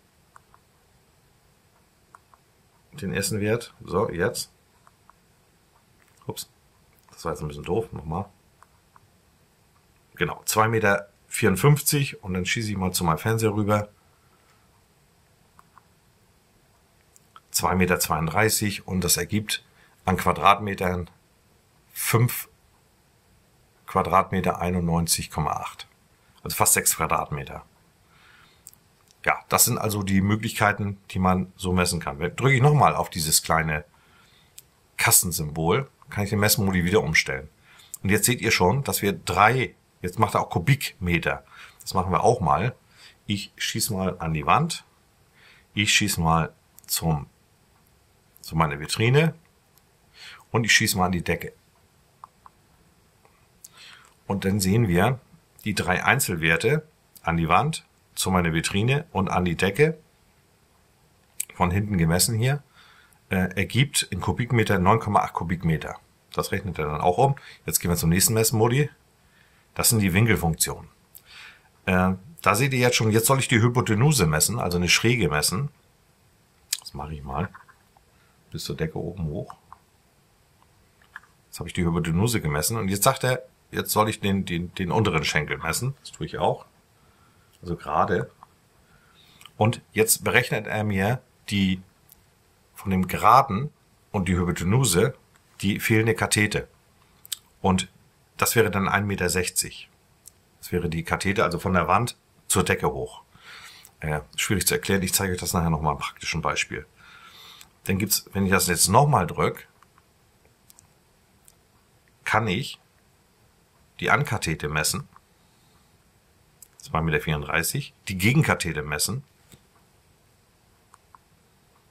Den ersten Wert. So, jetzt. Ups. Das war jetzt ein bisschen doof. Nochmal. Genau, zwei Komma vierundfünfzig Meter und dann schieße ich mal zu meinem Fernseher rüber. zwei Komma zweiunddreißig Meter und das ergibt an Quadratmetern fünf Quadratmeter einundneunzig Komma acht. Also fast sechs Quadratmeter. Ja, das sind also die Möglichkeiten, die man so messen kann. Drücke ich nochmal auf dieses kleine Kastensymbol, kann ich den Messmodi wieder umstellen. Und jetzt seht ihr schon, dass wir drei, jetzt macht er auch Kubikmeter. Das machen wir auch mal. Ich schieße mal an die Wand. Ich schieße mal zum, zu meiner Vitrine. Und ich schieße mal an die Decke. Und dann sehen wir die drei Einzelwerte an die Wand, zu meiner Vitrine und an die Decke. Von hinten gemessen hier. Äh, ergibt in Kubikmeter neun Komma acht Kubikmeter. Das rechnet er dann auch um. Jetzt gehen wir zum nächsten Messmodi. Das sind die Winkelfunktionen. Äh, da seht ihr jetzt schon, jetzt soll ich die Hypotenuse messen, also eine Schräge messen. Das mache ich mal. Bis zur Decke oben hoch. Jetzt habe ich die Hypotenuse gemessen und jetzt sagt er, jetzt soll ich den, den, den unteren Schenkel messen. Das tue ich auch. Also gerade. Und jetzt berechnet er mir die von dem Geraden und die Hypotenuse die fehlende Kathete. Und das wäre dann ein Meter sechzig. Das wäre die Kathete, also von der Wand zur Decke hoch. Äh, schwierig zu erklären, ich zeige euch das nachher nochmal im praktischen Beispiel. Dann gibt's, wenn ich das jetzt nochmal drücke, kann ich die Ankathete messen, zwei Komma vierunddreißig Meter, die Gegenkathete messen,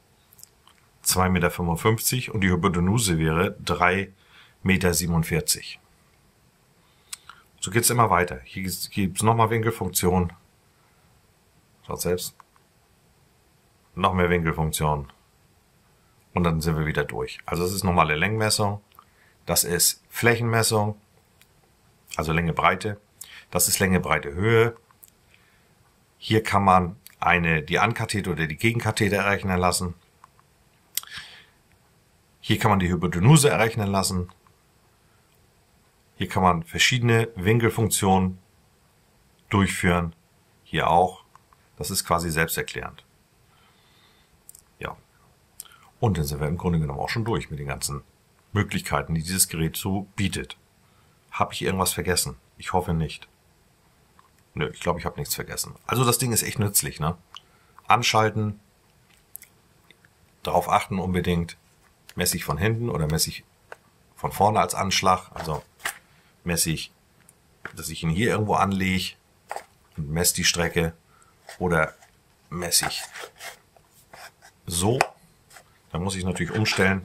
zwei Meter fünfundfünfzig und die Hypotenuse wäre drei Meter siebenundvierzig. So geht es immer weiter. Hier gibt es nochmal Winkelfunktion. Schaut selbst. Noch mehr Winkelfunktion. Und dann sind wir wieder durch. Also das ist normale Längenmessung. Das ist Flächenmessung. Also Länge, Breite. Das ist Länge, Breite, Höhe. Hier kann man eine, die Ankathete oder die Gegenkathete errechnen lassen. Hier kann man die Hypotenuse errechnen lassen. Hier kann man verschiedene Winkelfunktionen durchführen. Hier auch. Das ist quasi selbsterklärend. Ja. Und dann sind wir im Grunde genommen auch schon durch mit den ganzen Möglichkeiten, die dieses Gerät so bietet. Habe ich irgendwas vergessen? Ich hoffe nicht. Nö, ich glaube, ich habe nichts vergessen. Also das Ding ist echt nützlich, ne? Anschalten. Darauf achten unbedingt. Messe ich von hinten oder messe ich von vorne als Anschlag. Also messe ich, dass ich ihn hier irgendwo anlege und messe die Strecke, oder messe ich so. Dann muss ich natürlich umstellen.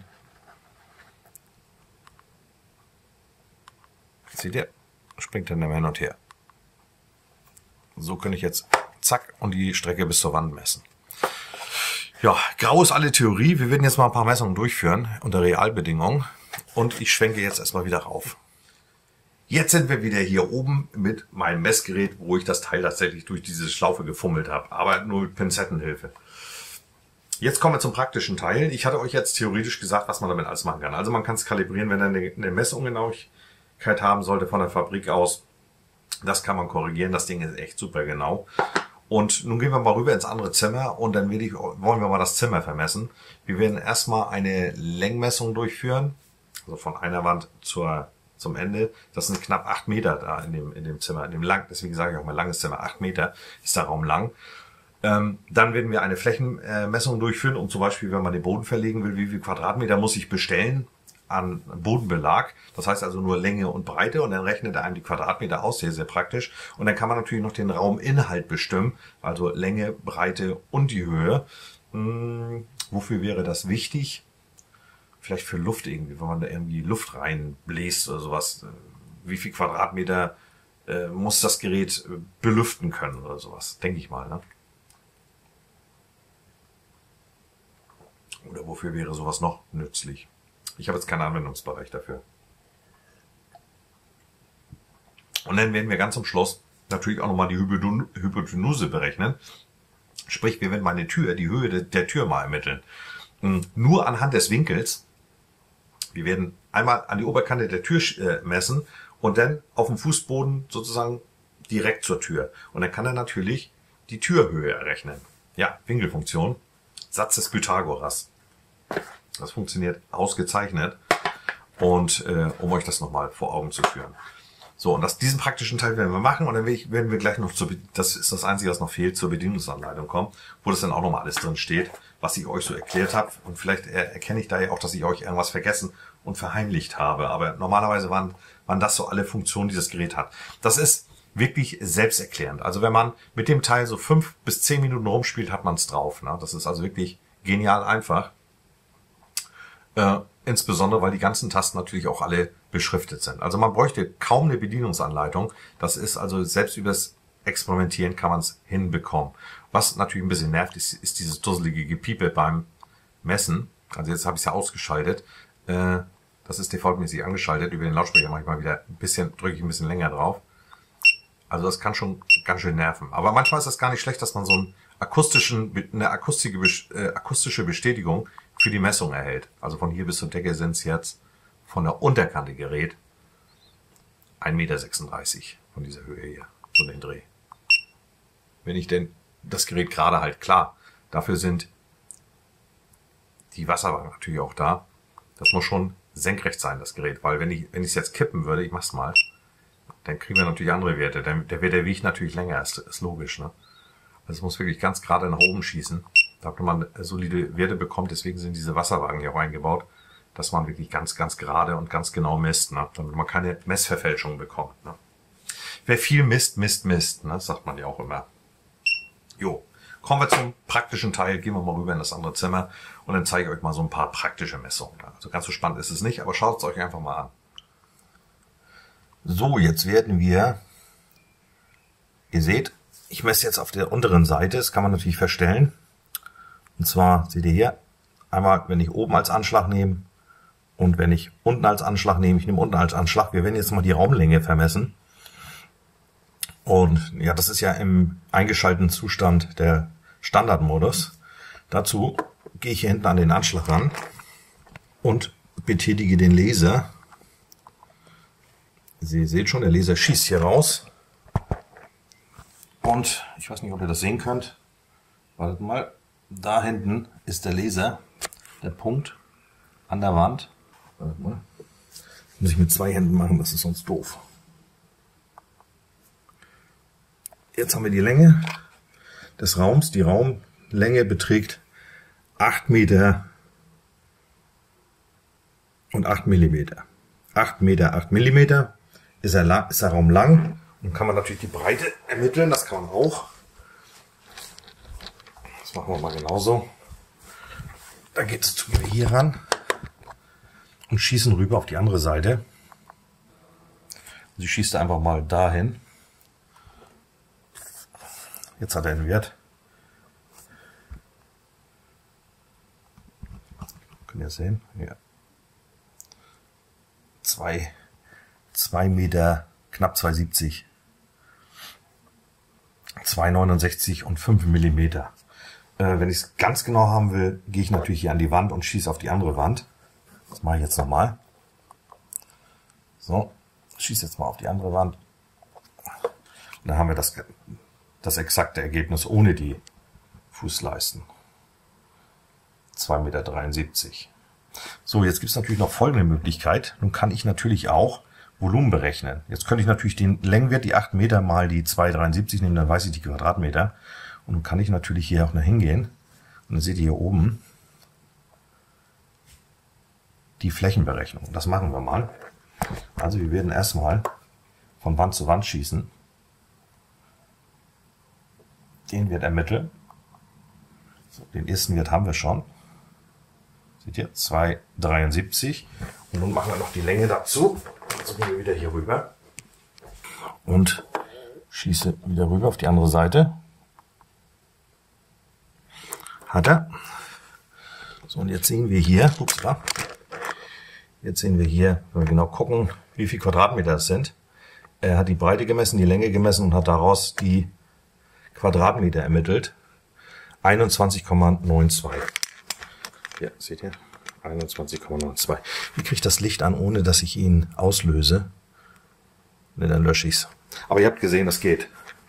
Seht ihr? Springt dann immer hin und her. So kann ich jetzt zack und die Strecke bis zur Wand messen. Ja, grau ist alle Theorie. Wir werden jetzt mal ein paar Messungen durchführen unter Realbedingungen. Und ich schwenke jetzt erstmal wieder rauf. Jetzt sind wir wieder hier oben mit meinem Messgerät, wo ich das Teil tatsächlich durch diese Schlaufe gefummelt habe, aber nur mit Pinzettenhilfe. Jetzt kommen wir zum praktischen Teil. Ich hatte euch jetzt theoretisch gesagt, was man damit alles machen kann. Also man kann es kalibrieren, wenn er eine, eine Messungenauigkeit haben sollte von der Fabrik aus. Das kann man korrigieren. Das Ding ist echt super genau. Und nun gehen wir mal rüber ins andere Zimmer und dann will ich, wollen wir mal das Zimmer vermessen. Wir werden erstmal eine Längenmessung durchführen, also von einer Wand zur zum Ende. Das sind knapp acht Meter da in dem, in dem Zimmer, in dem lang, deswegen sage ich auch mal langes Zimmer, acht Meter ist der Raum lang. Ähm, dann werden wir eine Flächenmessung durchführen, um zum Beispiel, wenn man den Boden verlegen will, wie viel Quadratmeter muss ich bestellen an Bodenbelag. Das heißt also nur Länge und Breite und dann rechnet er einem die Quadratmeter aus, sehr, sehr praktisch. Und dann kann man natürlich noch den Rauminhalt bestimmen, also Länge, Breite und die Höhe. Hm, wofür wäre das wichtig? Vielleicht für Luft irgendwie, wenn man da irgendwie Luft reinbläst oder sowas. Wie viel Quadratmeter äh, muss das Gerät belüften können oder sowas, denke ich mal, ne? Oder wofür wäre sowas noch nützlich? Ich habe jetzt keinen Anwendungsbereich dafür. Und dann werden wir ganz zum Schluss natürlich auch nochmal die Hypotenuse berechnen. Sprich, wir werden mal eine Tür, die Höhe der Tür mal ermitteln. Nur anhand des Winkels. Wir werden einmal an die Oberkante der Tür äh, messen und dann auf dem Fußboden sozusagen direkt zur Tür. Und dann kann er natürlich die Türhöhe errechnen. Ja, Winkelfunktion. Satz des Pythagoras. Das funktioniert ausgezeichnet. Und äh, um euch das nochmal vor Augen zu führen. So, und das, diesen praktischen Teil werden wir machen und dann werden wir gleich noch zur, das ist das Einzige, was noch fehlt, zur Bedienungsanleitung kommen, wo das dann auch nochmal alles drin steht, was ich euch so erklärt habe. Und vielleicht erkenne ich da ja auch, dass ich euch irgendwas vergessen und verheimlicht habe. Aber normalerweise waren, waren das so alle Funktionen, die das Gerät hat. Das ist wirklich selbsterklärend. Also wenn man mit dem Teil so fünf bis zehn Minuten rumspielt, hat man es drauf. Ne? Das ist also wirklich genial einfach. Äh, insbesondere, weil die ganzen Tasten natürlich auch alle beschriftet sind. Also man bräuchte kaum eine Bedienungsanleitung. Das ist also, selbst übers Experimentieren kann man es hinbekommen. Was natürlich ein bisschen nervt, ist, ist dieses dusselige Gepiepe beim Messen. Also jetzt habe ich es ja ausgeschaltet. Äh, das ist defaultmäßig angeschaltet. Über den Lautsprecher mache ich mal wieder ein bisschen, drücke ich ein bisschen länger drauf. Also das kann schon ganz schön nerven. Aber manchmal ist das gar nicht schlecht, dass man so einen akustischen, eine akustische, äh, akustische Bestätigung für die Messung erhält. Also von hier bis zur Decke sind es jetzt von der Unterkante Gerät ein Meter sechsunddreißig von dieser Höhe hier, so den Dreh. Wenn ich denn das Gerät gerade halt, klar, dafür sind die Wasserwagen natürlich auch da. Das muss schon senkrecht sein, das Gerät, weil wenn ich wenn ich es jetzt kippen würde, ich mach's mal, dann kriegen wir natürlich andere Werte. Der, der, der wiegt natürlich länger, ist, ist logisch, ne? Also es muss wirklich ganz gerade nach oben schießen, damit man solide Werte bekommt. Deswegen sind diese Wasserwagen hier auch eingebaut, dass man wirklich ganz, ganz gerade und ganz genau misst, ne? Damit man keine Messverfälschung bekommt. Ne? Wer viel misst, misst, misst, ne? Das sagt man ja auch immer. Jo. kommen wir zum praktischen Teil. Gehen wir mal rüber in das andere Zimmer und dann zeige ich euch mal so ein paar praktische Messungen. Also ganz so spannend ist es nicht, aber schaut es euch einfach mal an. So, jetzt werden wir, ihr seht, ich messe jetzt auf der unteren Seite, das kann man natürlich verstellen. Und zwar seht ihr hier, einmal wenn ich oben als Anschlag nehme und wenn ich unten als Anschlag nehme, ich nehme unten als Anschlag, wir werden jetzt mal die Raumlänge vermessen. Und ja, das ist ja im eingeschalteten Zustand der Standardmodus. Dazu gehe ich hier hinten an den Anschlag ran und betätige den Laser. Sie seht schon, der Laser schießt hier raus. Und ich weiß nicht, ob ihr das sehen könnt. Wartet mal. Da hinten ist der Laser, der Punkt an der Wand. Wartet mal. Das muss ich mit zwei Händen machen, das ist sonst doof. Jetzt haben wir die Länge des Raums. Die Raumlänge beträgt acht Meter und acht Millimeter. acht Meter, acht Millimeter ist der, ist der Raum lang. Nun kann man natürlich die Breite ermitteln, das kann man auch. Das machen wir mal genauso. Da geht es wieder hier ran und schießen rüber auf die andere Seite. Sie schießt einfach mal dahin. Jetzt hat er einen Wert. Könnt ihr sehen? Ja. Zwei, zwei Meter, knapp zwei siebzig. zwei neunundsechzig und fünf Millimeter. Äh, wenn ich es ganz genau haben will, gehe ich natürlich hier an die Wand und schieße auf die andere Wand. Das mache ich jetzt nochmal. So, schieße jetzt mal auf die andere Wand. Und dann haben wir das, das exakte Ergebnis ohne die Fußleisten. zwei Meter dreiundsiebzig. So, jetzt gibt es natürlich noch folgende Möglichkeit. Nun kann ich natürlich auch Volumen berechnen. Jetzt könnte ich natürlich den Längenwert, die acht Meter mal die zwei dreiundsiebzig nehmen, dann weiß ich die Quadratmeter. Und dann kann ich natürlich hier auch noch hingehen. Und dann seht ihr hier oben die Flächenberechnung. Das machen wir mal. Also wir werden erstmal von Wand zu Wand schießen. Den Wert ermitteln. So, den ersten Wert haben wir schon. Seht ihr? zwei dreiundsiebzig. Und nun machen wir noch die Länge dazu. Also gehen wir wieder hier rüber. Und schieße wieder rüber auf die andere Seite. Hat er. So, und jetzt sehen wir hier, ups, jetzt sehen wir hier, wenn wir genau gucken, wie viel Quadratmeter es sind. Er hat die Breite gemessen, die Länge gemessen und hat daraus die Quadratmeter ermittelt. einundzwanzig Komma zweiundneunzig. Ja, seht ihr? einundzwanzig Komma zweiundneunzig. Wie kriege ich das Licht an, ohne dass ich ihn auslöse? Ne, dann lösche ich es. Aber ihr habt gesehen, das geht.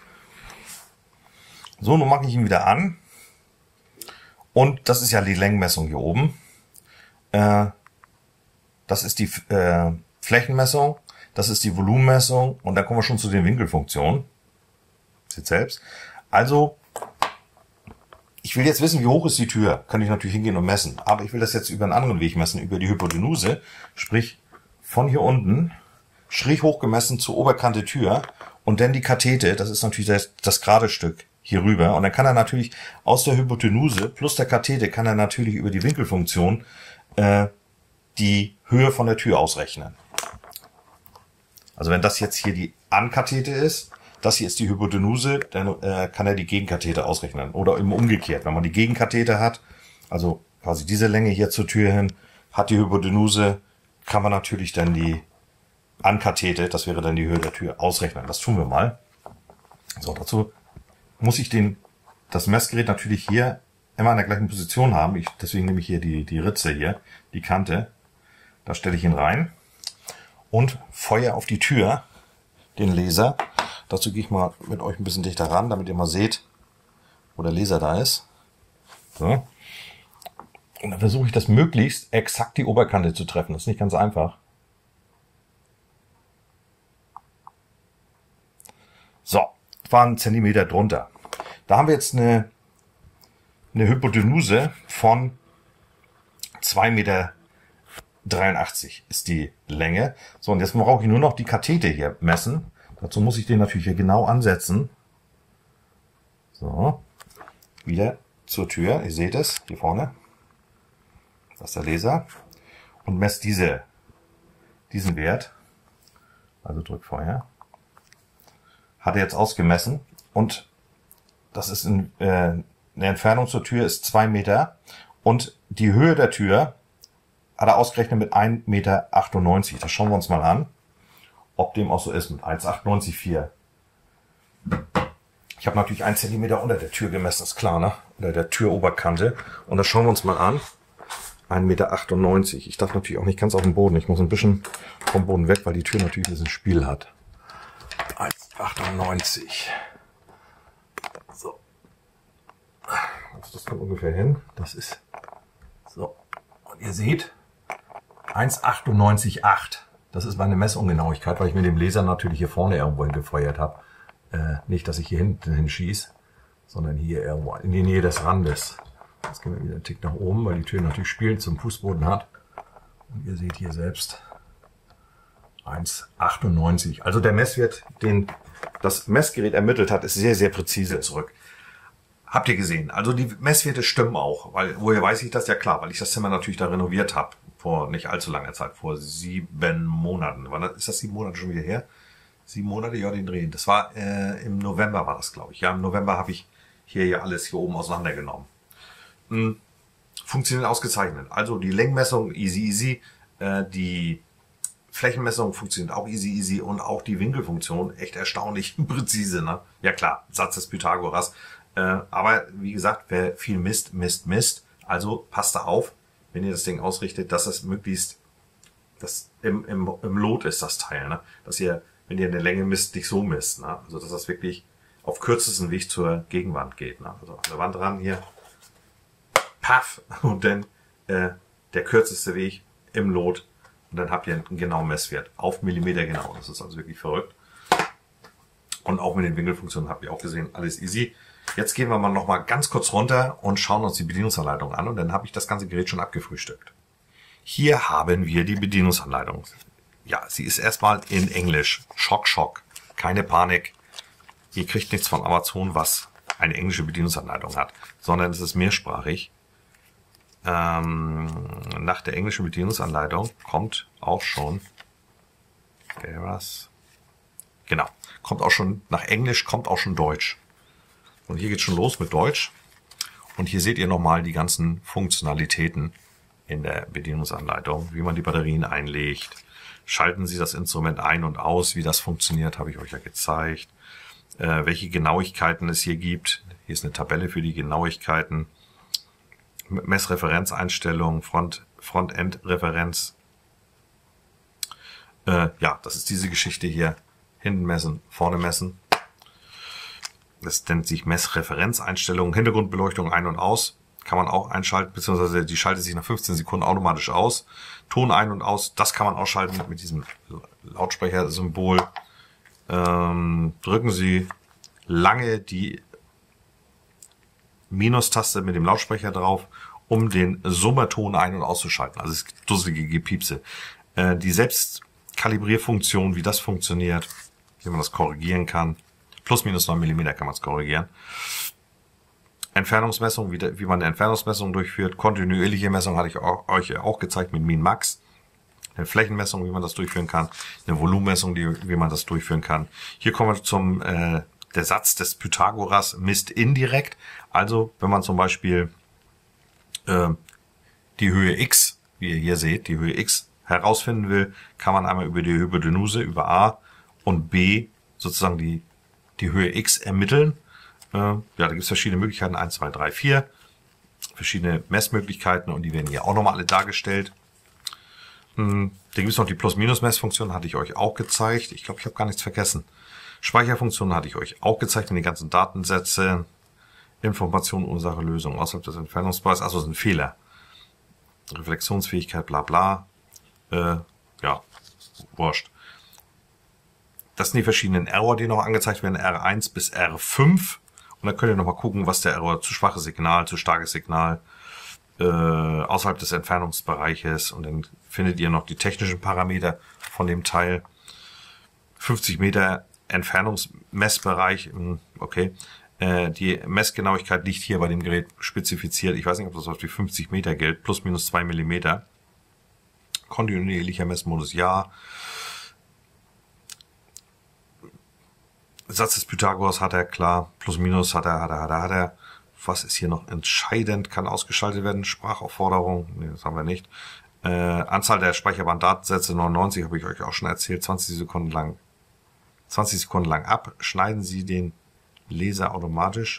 So, nun mache ich ihn wieder an. Und das ist ja die Längenmessung hier oben. Äh, das ist die äh, Flächenmessung. Das ist die Volumenmessung. Und dann kommen wir schon zu den Winkelfunktionen. Seht selbst. Also, ich will jetzt wissen, wie hoch ist die Tür. Kann ich natürlich hingehen und messen. Aber ich will das jetzt über einen anderen Weg messen, über die Hypotenuse. Sprich, von hier unten, schräg hoch gemessen zur Oberkante Tür. Und dann die Kathete, das ist natürlich das, das gerade Stück hier rüber. Und dann kann er natürlich aus der Hypotenuse plus der Kathete kann er natürlich über die Winkelfunktion äh, die Höhe von der Tür ausrechnen. Also wenn das jetzt hier die Ankathete ist, das hier ist die Hypotenuse, dann äh, kann er die Gegenkathete ausrechnen. Oder eben umgekehrt, wenn man die Gegenkathete hat, also quasi diese Länge hier zur Tür hin, hat die Hypotenuse, kann man natürlich dann die Ankathete, das wäre dann die Höhe der Tür, ausrechnen. Das tun wir mal. So, dazu muss ich den, das Messgerät natürlich hier immer in der gleichen Position haben. Ich, deswegen nehme ich hier die, die Ritze hier, die Kante. Da stelle ich ihn rein und feuere auf die Tür den Laser. Dazu gehe ich mal mit euch ein bisschen dichter ran, damit ihr mal seht, wo der Laser da ist. So. Und dann versuche ich das möglichst exakt die Oberkante zu treffen. Das ist nicht ganz einfach. So, war ein Zentimeter drunter. Da haben wir jetzt eine, eine Hypotenuse von zwei Meter dreiundachtzig ist die Länge. So, und jetzt brauche ich nur noch die Kathete hier messen. Dazu muss ich den natürlich hier genau ansetzen. So. wieder zur Tür. Ihr seht es hier vorne. Das ist der Laser. Und messt diese, diesen Wert. Also Drückfeuer. Hat er jetzt ausgemessen. Und das ist in, äh, eine Entfernung zur Tür ist zwei Meter. Und die Höhe der Tür hat er ausgerechnet mit ein Meter achtundneunzig. Das schauen wir uns mal an, ob dem auch so ist mit eins Komma achtundneunzig Komma vier. Ich habe natürlich einen Zentimeter unter der Tür gemessen, ist klar, ne? Unter der Türoberkante. Und das schauen wir uns mal an. ein Meter achtundneunzig. Ich darf natürlich auch nicht ganz auf den Boden. Ich muss ein bisschen vom Boden weg, weil die Tür natürlich ein bisschen Spiel hat. eins Komma achtundneunzig. So. Das kommt ungefähr hin. Das ist so. Und ihr seht, eins Komma achtundneunzig Komma acht. Das ist meine Messungenauigkeit, weil ich mit dem Laser natürlich hier vorne irgendwo hingefeuert habe. Äh, nicht, dass ich hier hinten hinschieße, sondern hier irgendwo in die Nähe des Randes. Jetzt gehen wir wieder einen Tick nach oben, weil die Tür natürlich Spiel zum Fußboden hat. Und ihr seht hier selbst eins Komma achtundneunzig. Also der Messwert, den das Messgerät ermittelt hat, ist sehr, sehr präzise zurück. Habt ihr gesehen? Also die Messwerte stimmen auch. Weil, woher weiß ich das? Ja klar, weil ich das Zimmer natürlich da renoviert habe. Vor nicht allzu langer Zeit, vor sieben Monaten. War das, ist das sieben Monate schon wieder her? Sieben Monate, ja, den drehen. Das war äh, im November war das, glaube ich. Ja, im November habe ich hier ja alles hier oben auseinandergenommen. Hm, funktioniert ausgezeichnet. Also die Längenmessung easy easy, äh, die Flächenmessung funktioniert auch easy easy und auch die Winkelfunktion echt erstaunlich präzise. Ne? Ja klar, Satz des Pythagoras. Äh, aber wie gesagt, wer viel misst, misst, misst. Also passt da auf, wenn ihr das Ding ausrichtet, dass es möglichst das im, im, im Lot ist, das Teil. Ne? Dass ihr, wenn ihr eine Länge misst, nicht so misst. Ne? Also dass das wirklich auf kürzesten Weg zur Gegenwand geht. Ne? Also an der Wand ran hier. Paff, und dann äh, der kürzeste Weg im Lot und dann habt ihr einen genauen Messwert auf Millimeter genau. Das ist also wirklich verrückt. Und auch mit den Winkelfunktionen habt ihr auch gesehen, alles easy. Jetzt gehen wir mal noch mal ganz kurz runter und schauen uns die Bedienungsanleitung an und dann habe ich das ganze Gerät schon abgefrühstückt. Hier haben wir die Bedienungsanleitung. Ja, sie ist erstmal in Englisch. Schock, Schock. Keine Panik. Ihr kriegt nichts von Amazon, was eine englische Bedienungsanleitung hat, sondern es ist mehrsprachig. Ähm, nach der englischen Bedienungsanleitung kommt auch schon was? Genau, kommt auch schon nach Englisch, kommt auch schon Deutsch. Und hier geht schon los mit Deutsch. Und hier seht ihr nochmal die ganzen Funktionalitäten in der Bedienungsanleitung, wie man die Batterien einlegt. Schalten Sie das Instrument ein und aus, wie das funktioniert, habe ich euch ja gezeigt. Äh, welche Genauigkeiten es hier gibt. Hier ist eine Tabelle für die Genauigkeiten. Messreferenzeinstellungen, Front, Frontend-Referenz. Äh, ja, das ist diese Geschichte hier. Hinten messen, vorne messen. Das nennt sich Messreferenzeinstellungen. Hintergrundbeleuchtung ein und aus. Kann man auch einschalten, beziehungsweise die schaltet sich nach fünfzehn Sekunden automatisch aus. Ton ein und aus, das kann man ausschalten mit diesem Lautsprechersymbol. Ähm, drücken Sie lange die Minustaste mit dem Lautsprecher drauf, um den Summerton ein- und auszuschalten. Also das dusselige Gepiepse. Äh, die Selbstkalibrierfunktion, wie das funktioniert, wie man das korrigieren kann. Plus minus neun Millimeter kann man es korrigieren. Entfernungsmessung, wie, de, wie man eine Entfernungsmessung durchführt. Kontinuierliche Messung hatte ich auch, euch auch gezeigt mit Min Max. Eine Flächenmessung, wie man das durchführen kann. Eine Volumenmessung, die, wie man das durchführen kann. Hier kommen wir zum äh, der Satz des Pythagoras misst indirekt. Also wenn man zum Beispiel äh, die Höhe x, wie ihr hier seht, die Höhe x herausfinden will, kann man einmal über die Hypotenuse, über a und b sozusagen die, die Höhe x ermitteln. Äh, ja, da gibt es verschiedene Möglichkeiten, eins, zwei, drei, vier. Verschiedene Messmöglichkeiten und die werden hier auch nochmal alle dargestellt. Hm, da gibt es noch die Plus-Minus-Messfunktion, hatte ich euch auch gezeigt. Ich glaube, ich habe gar nichts vergessen. Speicherfunktion hatte ich euch auch gezeigt, in die ganzen Datensätze, Information, Ursache, Lösung, außerhalb des Entfernungsbereichs, also sind Fehler. Reflexionsfähigkeit, bla bla. Äh, ja, wurscht. Das sind die verschiedenen Error, die noch angezeigt werden, R eins bis R fünf. Und dann könnt ihr nochmal gucken, was der Error, zu schwaches Signal, zu starkes Signal, äh, außerhalb des Entfernungsbereiches. Und dann findet ihr noch die technischen Parameter von dem Teil. fünfzig Meter Entfernungsmessbereich, okay. Äh, die Messgenauigkeit liegt hier bei dem Gerät spezifiziert. Ich weiß nicht, ob das auf die fünfzig Meter gilt, plus minus zwei Millimeter. Kontinuierlicher Messmodus, ja. Satz des Pythagoras hat er, klar. Plus minus hat er, hat er, hat er, hat er. Was ist hier noch entscheidend? Kann ausgeschaltet werden. Sprachaufforderung, nee, das haben wir nicht. Äh, Anzahl der speicherbaren Datensätze neunundneunzig, habe ich euch auch schon erzählt. zwanzig Sekunden lang, zwanzig Sekunden lang ab. Schneiden Sie den Laser automatisch.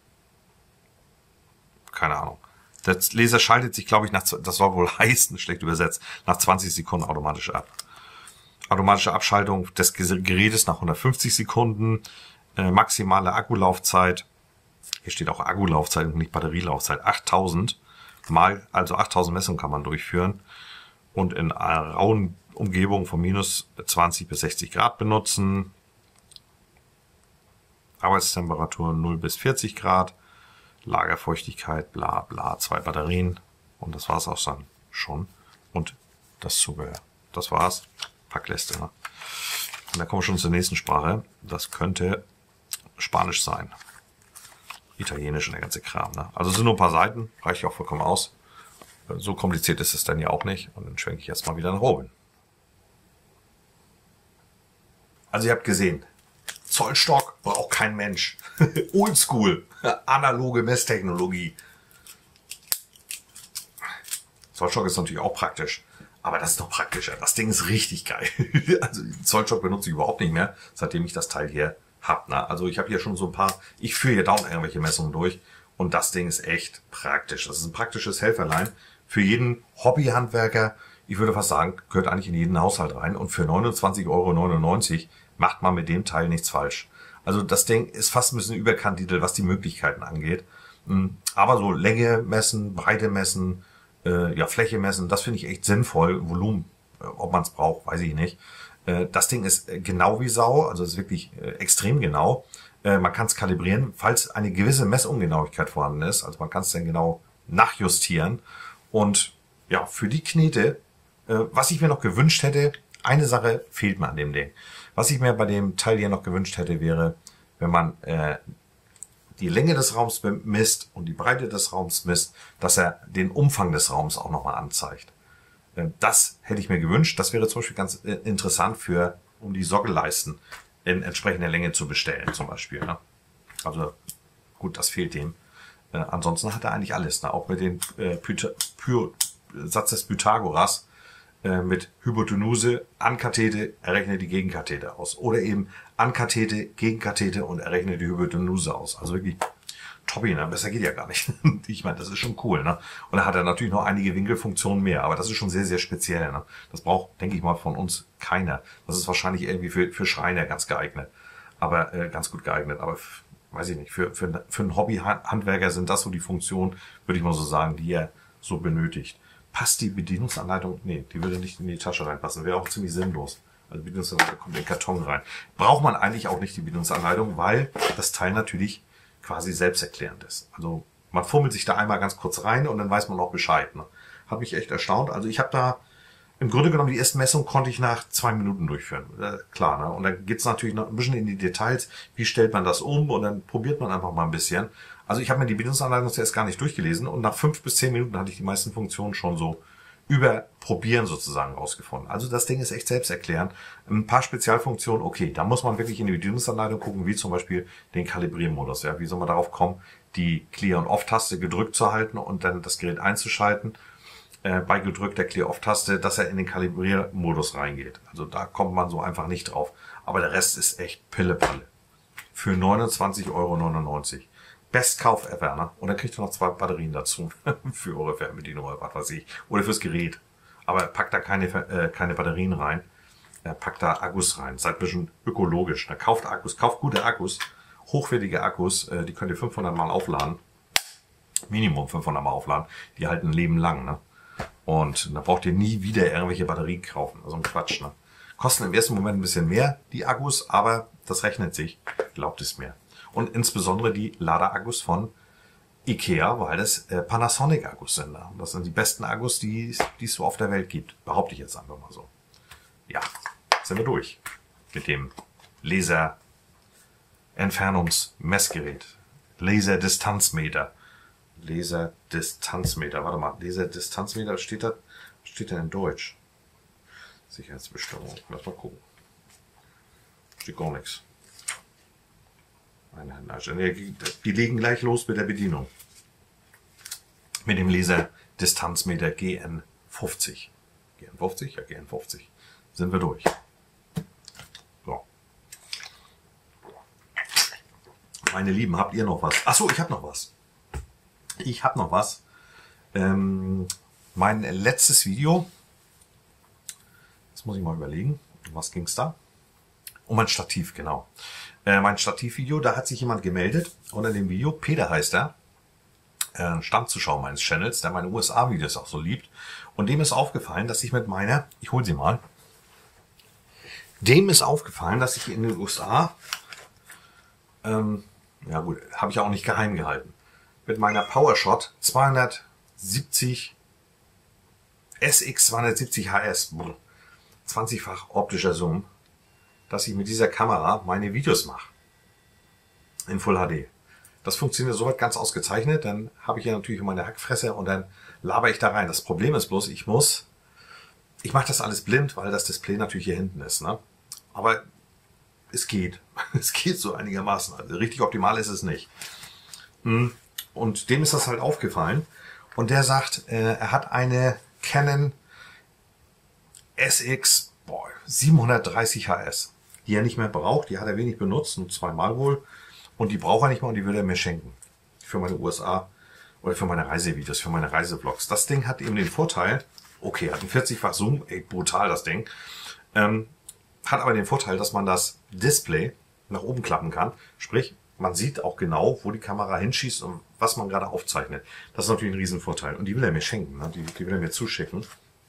Keine Ahnung. Der Laser schaltet sich, glaube ich, nach, das soll wohl heißen, schlecht übersetzt, nach zwanzig Sekunden automatisch ab. Automatische Abschaltung des Gerätes nach hundertfünfzig Sekunden. Äh, maximale Akkulaufzeit. Hier steht auch Akkulaufzeit und nicht Batterielaufzeit. achttausend mal, also achttausend Messungen kann man durchführen. Und in einer rauen Umgebung von minus zwanzig bis sechzig Grad benutzen. Arbeitstemperatur null bis vierzig Grad. Lagerfeuchtigkeit, bla bla, zwei Batterien. Und das war's auch dann schon. Und das Zubehör. Das war's. Packliste. Ne? Und dann kommen wir schon zur nächsten Sprache. Das könnte Spanisch sein. Italienisch und der ganze Kram. Ne? Also es sind nur ein paar Seiten. Reicht ja auch vollkommen aus. So kompliziert ist es dann ja auch nicht. Und dann schwenke ich jetzt mal wieder nach Robin. Also ihr habt gesehen, Zollstock braucht kein Mensch. Oldschool, analoge Messtechnologie. Zollstock ist natürlich auch praktisch, aber das ist noch praktischer. Das Ding ist richtig geil. Also den Zollstock benutze ich überhaupt nicht mehr, seitdem ich das Teil hier habe. Ne? Also ich habe hier schon so ein paar, ich führe hier dauernd irgendwelche Messungen durch und das Ding ist echt praktisch. Das ist ein praktisches Helferlein für jeden Hobbyhandwerker. Ich würde fast sagen, gehört eigentlich in jeden Haushalt rein und für neunundzwanzig Euro neunundneunzig macht man mit dem Teil nichts falsch. Also das Ding ist fast ein bisschen überkandidelt, was die Möglichkeiten angeht. Aber so Länge messen, Breite messen, äh, ja Fläche messen, das finde ich echt sinnvoll. Volumen, äh, ob man es braucht, weiß ich nicht. Äh, das Ding ist genau wie Sau, also ist wirklich äh, extrem genau. Äh, man kann es kalibrieren, falls eine gewisse Messungenauigkeit vorhanden ist. Also man kann es dann genau nachjustieren. Und ja, für die Knete, äh, was ich mir noch gewünscht hätte, eine Sache fehlt mir an dem Ding. Was ich mir bei dem Teil hier noch gewünscht hätte, wäre, wenn man äh, die Länge des Raums misst und die Breite des Raums misst, dass er den Umfang des Raums auch nochmal anzeigt. Äh, das hätte ich mir gewünscht. Das wäre zum Beispiel ganz äh, interessant für, um die Sockelleisten in entsprechender Länge zu bestellen, zum Beispiel. Ne? Also gut, das fehlt dem. Äh, ansonsten hat er eigentlich alles. Ne? Auch mit dem äh, Pyth Py Satz des Pythagoras. Mit Hypotenuse, Ankathete, errechne die Gegenkathete aus. Oder eben Ankathete, Gegenkathete und errechne die Hypotenuse aus. Also wirklich toppi, ne? Besser geht ja gar nicht. Ich meine, das ist schon cool. Ne? Und da hat er natürlich noch einige Winkelfunktionen mehr. Aber das ist schon sehr, sehr speziell. Ne? Das braucht, denke ich mal, von uns keiner. Das ist wahrscheinlich irgendwie für, für Schreiner ganz geeignet. Aber äh, ganz gut geeignet. Aber weiß ich nicht, für, für, für einen Hobbyhandwerker sind das so die Funktionen, würde ich mal so sagen, die er so benötigt. Passt die Bedienungsanleitung? Nee, die würde nicht in die Tasche reinpassen. Wäre auch ziemlich sinnlos. Also die Bedienungsanleitung kommt in den Karton rein. Braucht man eigentlich auch nicht die Bedienungsanleitung, weil das Teil natürlich quasi selbsterklärend ist. Also man fummelt sich da einmal ganz kurz rein und dann weiß man auch Bescheid. Ne? Hat mich echt erstaunt. Also ich habe da im Grunde genommen die erste Messung konnte ich nach zwei Minuten durchführen. Äh, klar, ne? Und dann geht's natürlich noch ein bisschen in die Details. Wie stellt man das um? Und dann probiert man einfach mal ein bisschen. Also ich habe mir die Bedienungsanleitung zuerst gar nicht durchgelesen und nach fünf bis zehn Minuten hatte ich die meisten Funktionen schon so über Probieren sozusagen rausgefunden. Also das Ding ist echt selbsterklärend. Ein paar Spezialfunktionen, okay, da muss man wirklich in die Bedienungsanleitung gucken, wie zum Beispiel den Kalibriermodus. Ja, wie soll man darauf kommen, die Clear- und Off-Taste gedrückt zu halten und dann das Gerät einzuschalten, äh, bei gedrückter Clear-Off-Taste, dass er in den Kalibriermodus reingeht. Also da kommt man so einfach nicht drauf. Aber der Rest ist echt Pillepalle. Für neunundzwanzig Euro neunundneunzig. Bestkauf ever, ne? Und dann kriegt ihr noch zwei Batterien dazu. Für eure Fernbedienung oder was weiß ich. Oder fürs Gerät. Aber packt da keine, äh, keine Batterien rein. Äh, packt da Akkus rein. Seid ein bisschen ökologisch. Ne? Kauft Akkus. Kauft gute Akkus. Hochwertige Akkus. Äh, die könnt ihr fünfhundert Mal aufladen. Minimum fünfhundert Mal aufladen. Die halten ein Leben lang, ne? Und da braucht ihr nie wieder irgendwelche Batterien kaufen. Also ein Quatsch, ne? Kosten im ersten Moment ein bisschen mehr, die Akkus. Aber das rechnet sich. Glaubt es mir. Und insbesondere die Ladeakkus von Ikea, weil das äh, Panasonic-Akkus sind. Da. Das sind die besten Akkus, die, die es so auf der Welt gibt. Behaupte ich jetzt einfach mal so. Ja, sind wir durch mit dem Laser-Entfernungs-Messgerät. Laserdistanzmeter. Laserdistanzmeter, warte mal, Laserdistanzmeter, steht da, steht da in Deutsch? Sicherheitsbestimmung, lass mal gucken. Steht gar nichts. Die legen gleich los mit der Bedienung. Mit dem Laserdistanzmeter G N fünfzig. G N fünfzig? Ja, G N fünfzig. Sind wir durch. So. Meine Lieben, habt ihr noch was? Achso, ich habe noch was. Ich habe noch was. Ähm, mein letztes Video. Das muss ich mal überlegen. Um was ging es da? Um ein Stativ, genau. Äh, mein Stativvideo, da hat sich jemand gemeldet unter dem Video. Peter heißt er. Äh, Stammzuschauer meines Channels, der meine U S A-Videos auch so liebt. Und dem ist aufgefallen, dass ich mit meiner... Ich hole sie mal. Dem ist aufgefallen, dass ich in den U S A... Ähm, ja gut, habe ich auch nicht geheim gehalten. Mit meiner PowerShot zweihundertsiebzig S X zweihundertsiebzig H S, zwanzigfach optischer Zoom, dass ich mit dieser Kamera meine Videos mache. In Full H D. Das funktioniert soweit ganz ausgezeichnet. Dann habe ich ja natürlich meine Hackfresse und dann laber ich da rein. Das Problem ist bloß, ich muss, ich mache das alles blind, weil das Display natürlich hier hinten ist. Ne? Aber es geht. Es geht so einigermaßen. Also richtig optimal ist es nicht. Und dem ist das halt aufgefallen. Und der sagt, äh, er hat eine Canon S X boah, siebenhundertdreißig H S, die er nicht mehr braucht. Die hat er wenig benutzt, nur zweimal wohl. Und die braucht er nicht mehr und die würde er mir schenken. Für meine U S A oder für meine Reisevideos, für meine Reisevlogs. Das Ding hat eben den Vorteil, okay, hat einen vierzigfach Zoom, ey, brutal das Ding. Ähm, hat aber den Vorteil, dass man das Display nach oben klappen kann. Sprich, man sieht auch genau, wo die Kamera hinschießt und was man gerade aufzeichnet. Das ist natürlich ein Riesenvorteil. Und die will er mir schenken, ne? die, die will er mir zuschicken.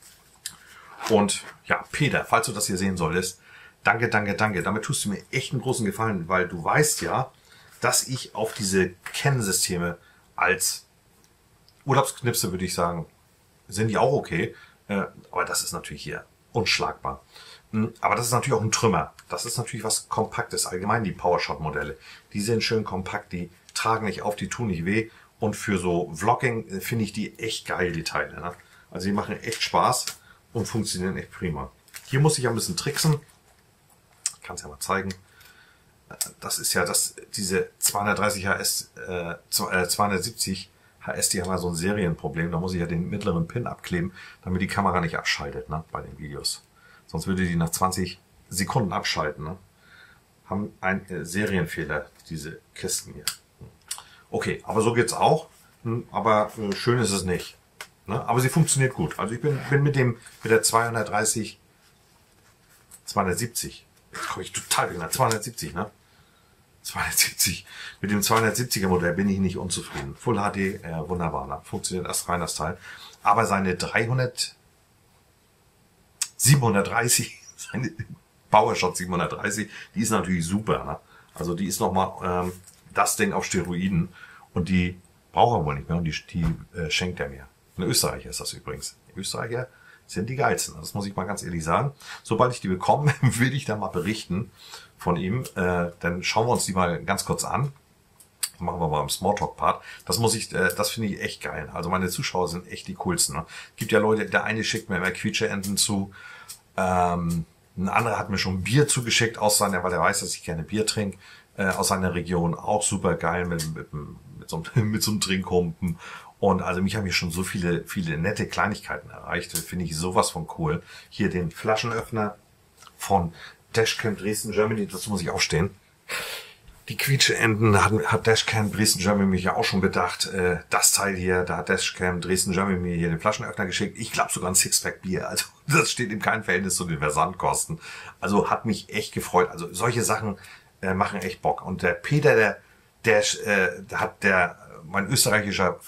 Und ja, Peter, falls du das hier sehen solltest, danke, danke, danke. Damit tust du mir echt einen großen Gefallen, weil du weißt ja, dass ich auf diese Canon-Systeme als Urlaubsknipse, würde ich sagen, sind die auch okay. Äh, aber das ist natürlich hier unschlagbar. Aber das ist natürlich auch ein Trümmer. Das ist natürlich was Kompaktes. Allgemein die PowerShot-Modelle. Die sind schön kompakt, die tragen nicht auf, die tun nicht weh. Und für so Vlogging finde ich die echt geil, die Teile. Ne? Also die machen echt Spaß und funktionieren echt prima. Hier muss ich ein bisschen tricksen. Ich kann es ja mal zeigen. Das ist ja das, diese zweihundertdreißig H S, äh, zweihundertsiebzig H S, die haben ja so ein Serienproblem. Da muss ich ja den mittleren Pin abkleben, damit die Kamera nicht abschaltet, ne, bei den Videos. Sonst würde die nach zwanzig Sekunden abschalten. Ne? Haben einen äh, Serienfehler, diese Kisten hier. Okay, aber so geht's auch. Aber äh, schön ist es nicht. Ne? Aber sie funktioniert gut. Also ich bin, bin mit dem mit der zweihundertdreißig, zweihundertsiebzig. Jetzt komme ich total wieder. zweihundertsiebzig, ne? zweihundertsiebzig. Mit dem zweihundertsiebziger Modell bin ich nicht unzufrieden. Full H D, äh, wunderbar. Ne? Funktioniert erst rein das Teil. Aber seine dreihundert, siebenhundertdreißig, seine PowerShot siebenhundertdreißig, die ist natürlich super. Ne? Also die ist nochmal ähm, das Ding auf Steroiden und die braucht er wohl nicht mehr und die, die äh, schenkt er mir. Ein Österreicher ist das übrigens. Die Österreicher sind die geilsten. Das muss ich mal ganz ehrlich sagen. Sobald ich die bekomme, will ich da mal berichten von ihm. Äh, dann schauen wir uns die mal ganz kurz an. Machen wir mal im Smalltalk-Part. Das muss ich, äh, das finde ich echt geil. Also meine Zuschauer sind echt die coolsten. Ne? Gibt ja Leute, der eine schickt mir immer Quietscheenten zu. Ähm, ein anderer hat mir schon Bier zugeschickt aus seiner, weil er weiß, dass ich gerne Bier trinke, äh, aus seiner Region. Auch super geil mit, mit, mit, so, mit so einem Trinkhumpen. Und also mich haben hier schon so viele, viele nette Kleinigkeiten erreicht. Finde ich sowas von cool. Hier den Flaschenöffner von Dashcam Dresden Germany. Dazu muss ich auch stehen. Die Quietscheenten hat, hat Dashcam Dresden Germany mich ja auch schon bedacht. Äh, das Teil hier, da hat Dashcam Dresden Germany mir hier den Flaschenöffner geschickt. Ich glaube sogar ein Sixpack Bier. Also das steht in keinem Verhältnis zu den Versandkosten. Also hat mich echt gefreut. Also solche Sachen äh, machen echt Bock. Und der Peter, der, der, äh, der hat der, mein österreichischer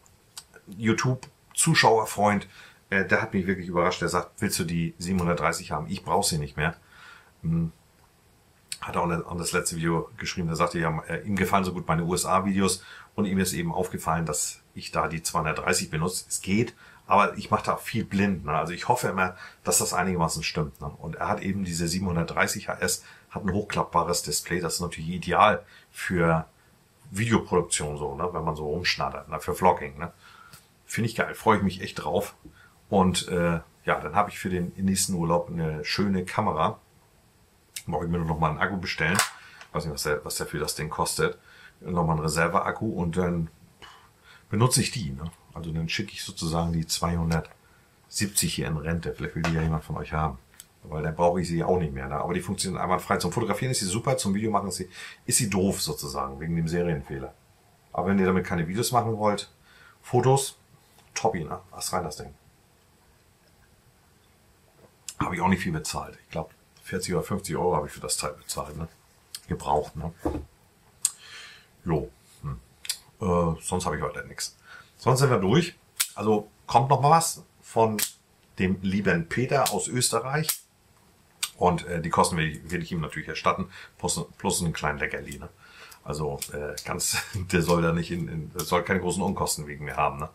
YouTube-Zuschauerfreund, äh, der hat mich wirklich überrascht. Der sagt, willst du die siebenhundertdreißig haben? Ich brauche sie nicht mehr. Hm. Hat er auch an das letzte Video geschrieben, da sagte ja, äh, ihm gefallen so gut meine U S A-Videos und ihm ist eben aufgefallen, dass ich da die zweihundertdreißig benutze. Es geht, aber ich mache da viel blind. Ne? Also ich hoffe immer, dass das einigermaßen stimmt. Ne? Und er hat eben diese siebenhundertdreißig H S, hat ein hochklappbares Display. Das ist natürlich ideal für Videoproduktion so, ne, wenn man so rumschnattert, ne, für Vlogging, ne. Finde ich geil, freue ich mich echt drauf. Und äh, ja, dann habe ich für den nächsten Urlaub eine schöne Kamera. Brauche ich mir nur noch mal einen Akku bestellen. Weiß nicht, was der, was der für das Ding kostet. Nochmal einen Reserveakku und dann benutze ich die. Ne? Also dann schicke ich sozusagen die zweihundertsiebzig hier in Rente. Vielleicht will die ja jemand von euch haben. Weil dann brauche ich sie auch nicht mehr. Ne? Aber die funktionieren einwandfrei. Zum Fotografieren ist sie super, zum Video machen ist sie, ist sie doof sozusagen, wegen dem Serienfehler. Aber wenn ihr damit keine Videos machen wollt, Fotos, Toppi, ne? Was rein das Ding. Habe ich auch nicht viel bezahlt. Ich glaube, vierzig oder fünfzig Euro habe ich für das Teil bezahlt. Ne? Gebraucht. Ne? Jo. Hm. Äh, sonst habe ich heute nichts. Sonst sind wir durch. Also kommt noch mal was von dem lieben Peter aus Österreich. Und äh, die Kosten will ich, will ich ihm natürlich erstatten. Plus, plus einen kleinen Leckerli. Ne? Also äh, ganz, der soll da nicht in, in der soll keine großen Unkosten wegen mir haben. Ne?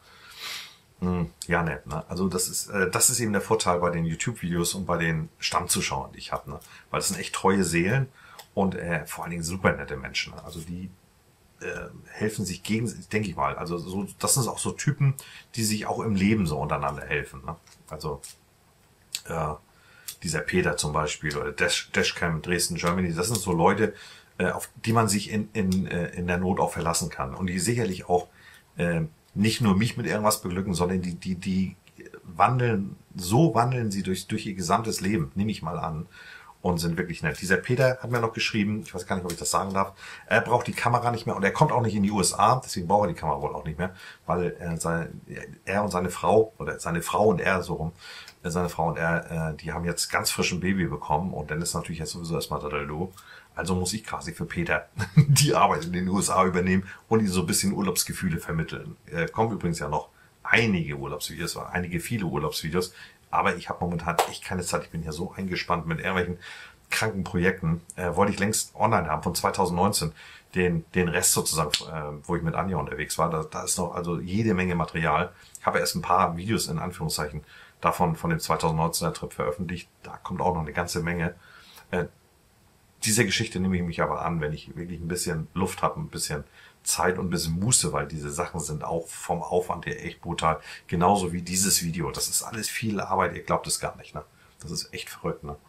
Ja, nett, ne? Also das ist, äh, das ist eben der Vorteil bei den YouTube-Videos und bei den Stammzuschauern, die ich habe, ne? Weil das sind echt treue Seelen und äh, vor allen Dingen super nette Menschen. Ne? Also die äh, helfen sich gegenseitig, denke ich mal. Also so, das sind auch so Typen, die sich auch im Leben so untereinander helfen. Ne? Also äh, dieser Peter zum Beispiel oder Dash, Dashcam Dresden Germany, das sind so Leute, äh, auf die man sich in, in, äh, in der Not auch verlassen kann und die sicherlich auch äh, nicht nur mich mit irgendwas beglücken, sondern die, die, die wandeln, so wandeln sie durch, durch ihr gesamtes Leben, nehme ich mal an, und sind wirklich nett. Dieser Peter hat mir noch geschrieben, ich weiß gar nicht, ob ich das sagen darf, er braucht die Kamera nicht mehr und er kommt auch nicht in die U S A, deswegen braucht er die Kamera wohl auch nicht mehr, weil er, seine, er und seine Frau, oder seine Frau und er so rum, seine Frau und er, die haben jetzt ganz frisch ein Baby bekommen und dann ist natürlich jetzt sowieso erstmal Dadaloo. Also muss ich quasi für Peter die Arbeit in den U S A übernehmen und ihm so ein bisschen Urlaubsgefühle vermitteln. Er kommt übrigens ja noch einige Urlaubsvideos, einige viele Urlaubsvideos, aber ich habe momentan echt keine Zeit. Ich bin ja so eingespannt mit irgendwelchen kranken Projekten. Äh, wollte ich längst online haben von zwanzig neunzehn. Den, den Rest sozusagen, äh, wo ich mit Anja unterwegs war. Da, da ist noch also jede Menge Material. Ich habe erst ein paar Videos in Anführungszeichen davon von dem zwanzig neunzehner Trip veröffentlicht. Da kommt auch noch eine ganze Menge. Äh, Dieser Geschichte nehme ich mich aber an, wenn ich wirklich ein bisschen Luft habe, ein bisschen Zeit und ein bisschen Muße, weil diese Sachen sind auch vom Aufwand her echt brutal. Genauso wie dieses Video. Das ist alles viel Arbeit, ihr glaubt es gar nicht. Ne? Das ist echt verrückt. Ne?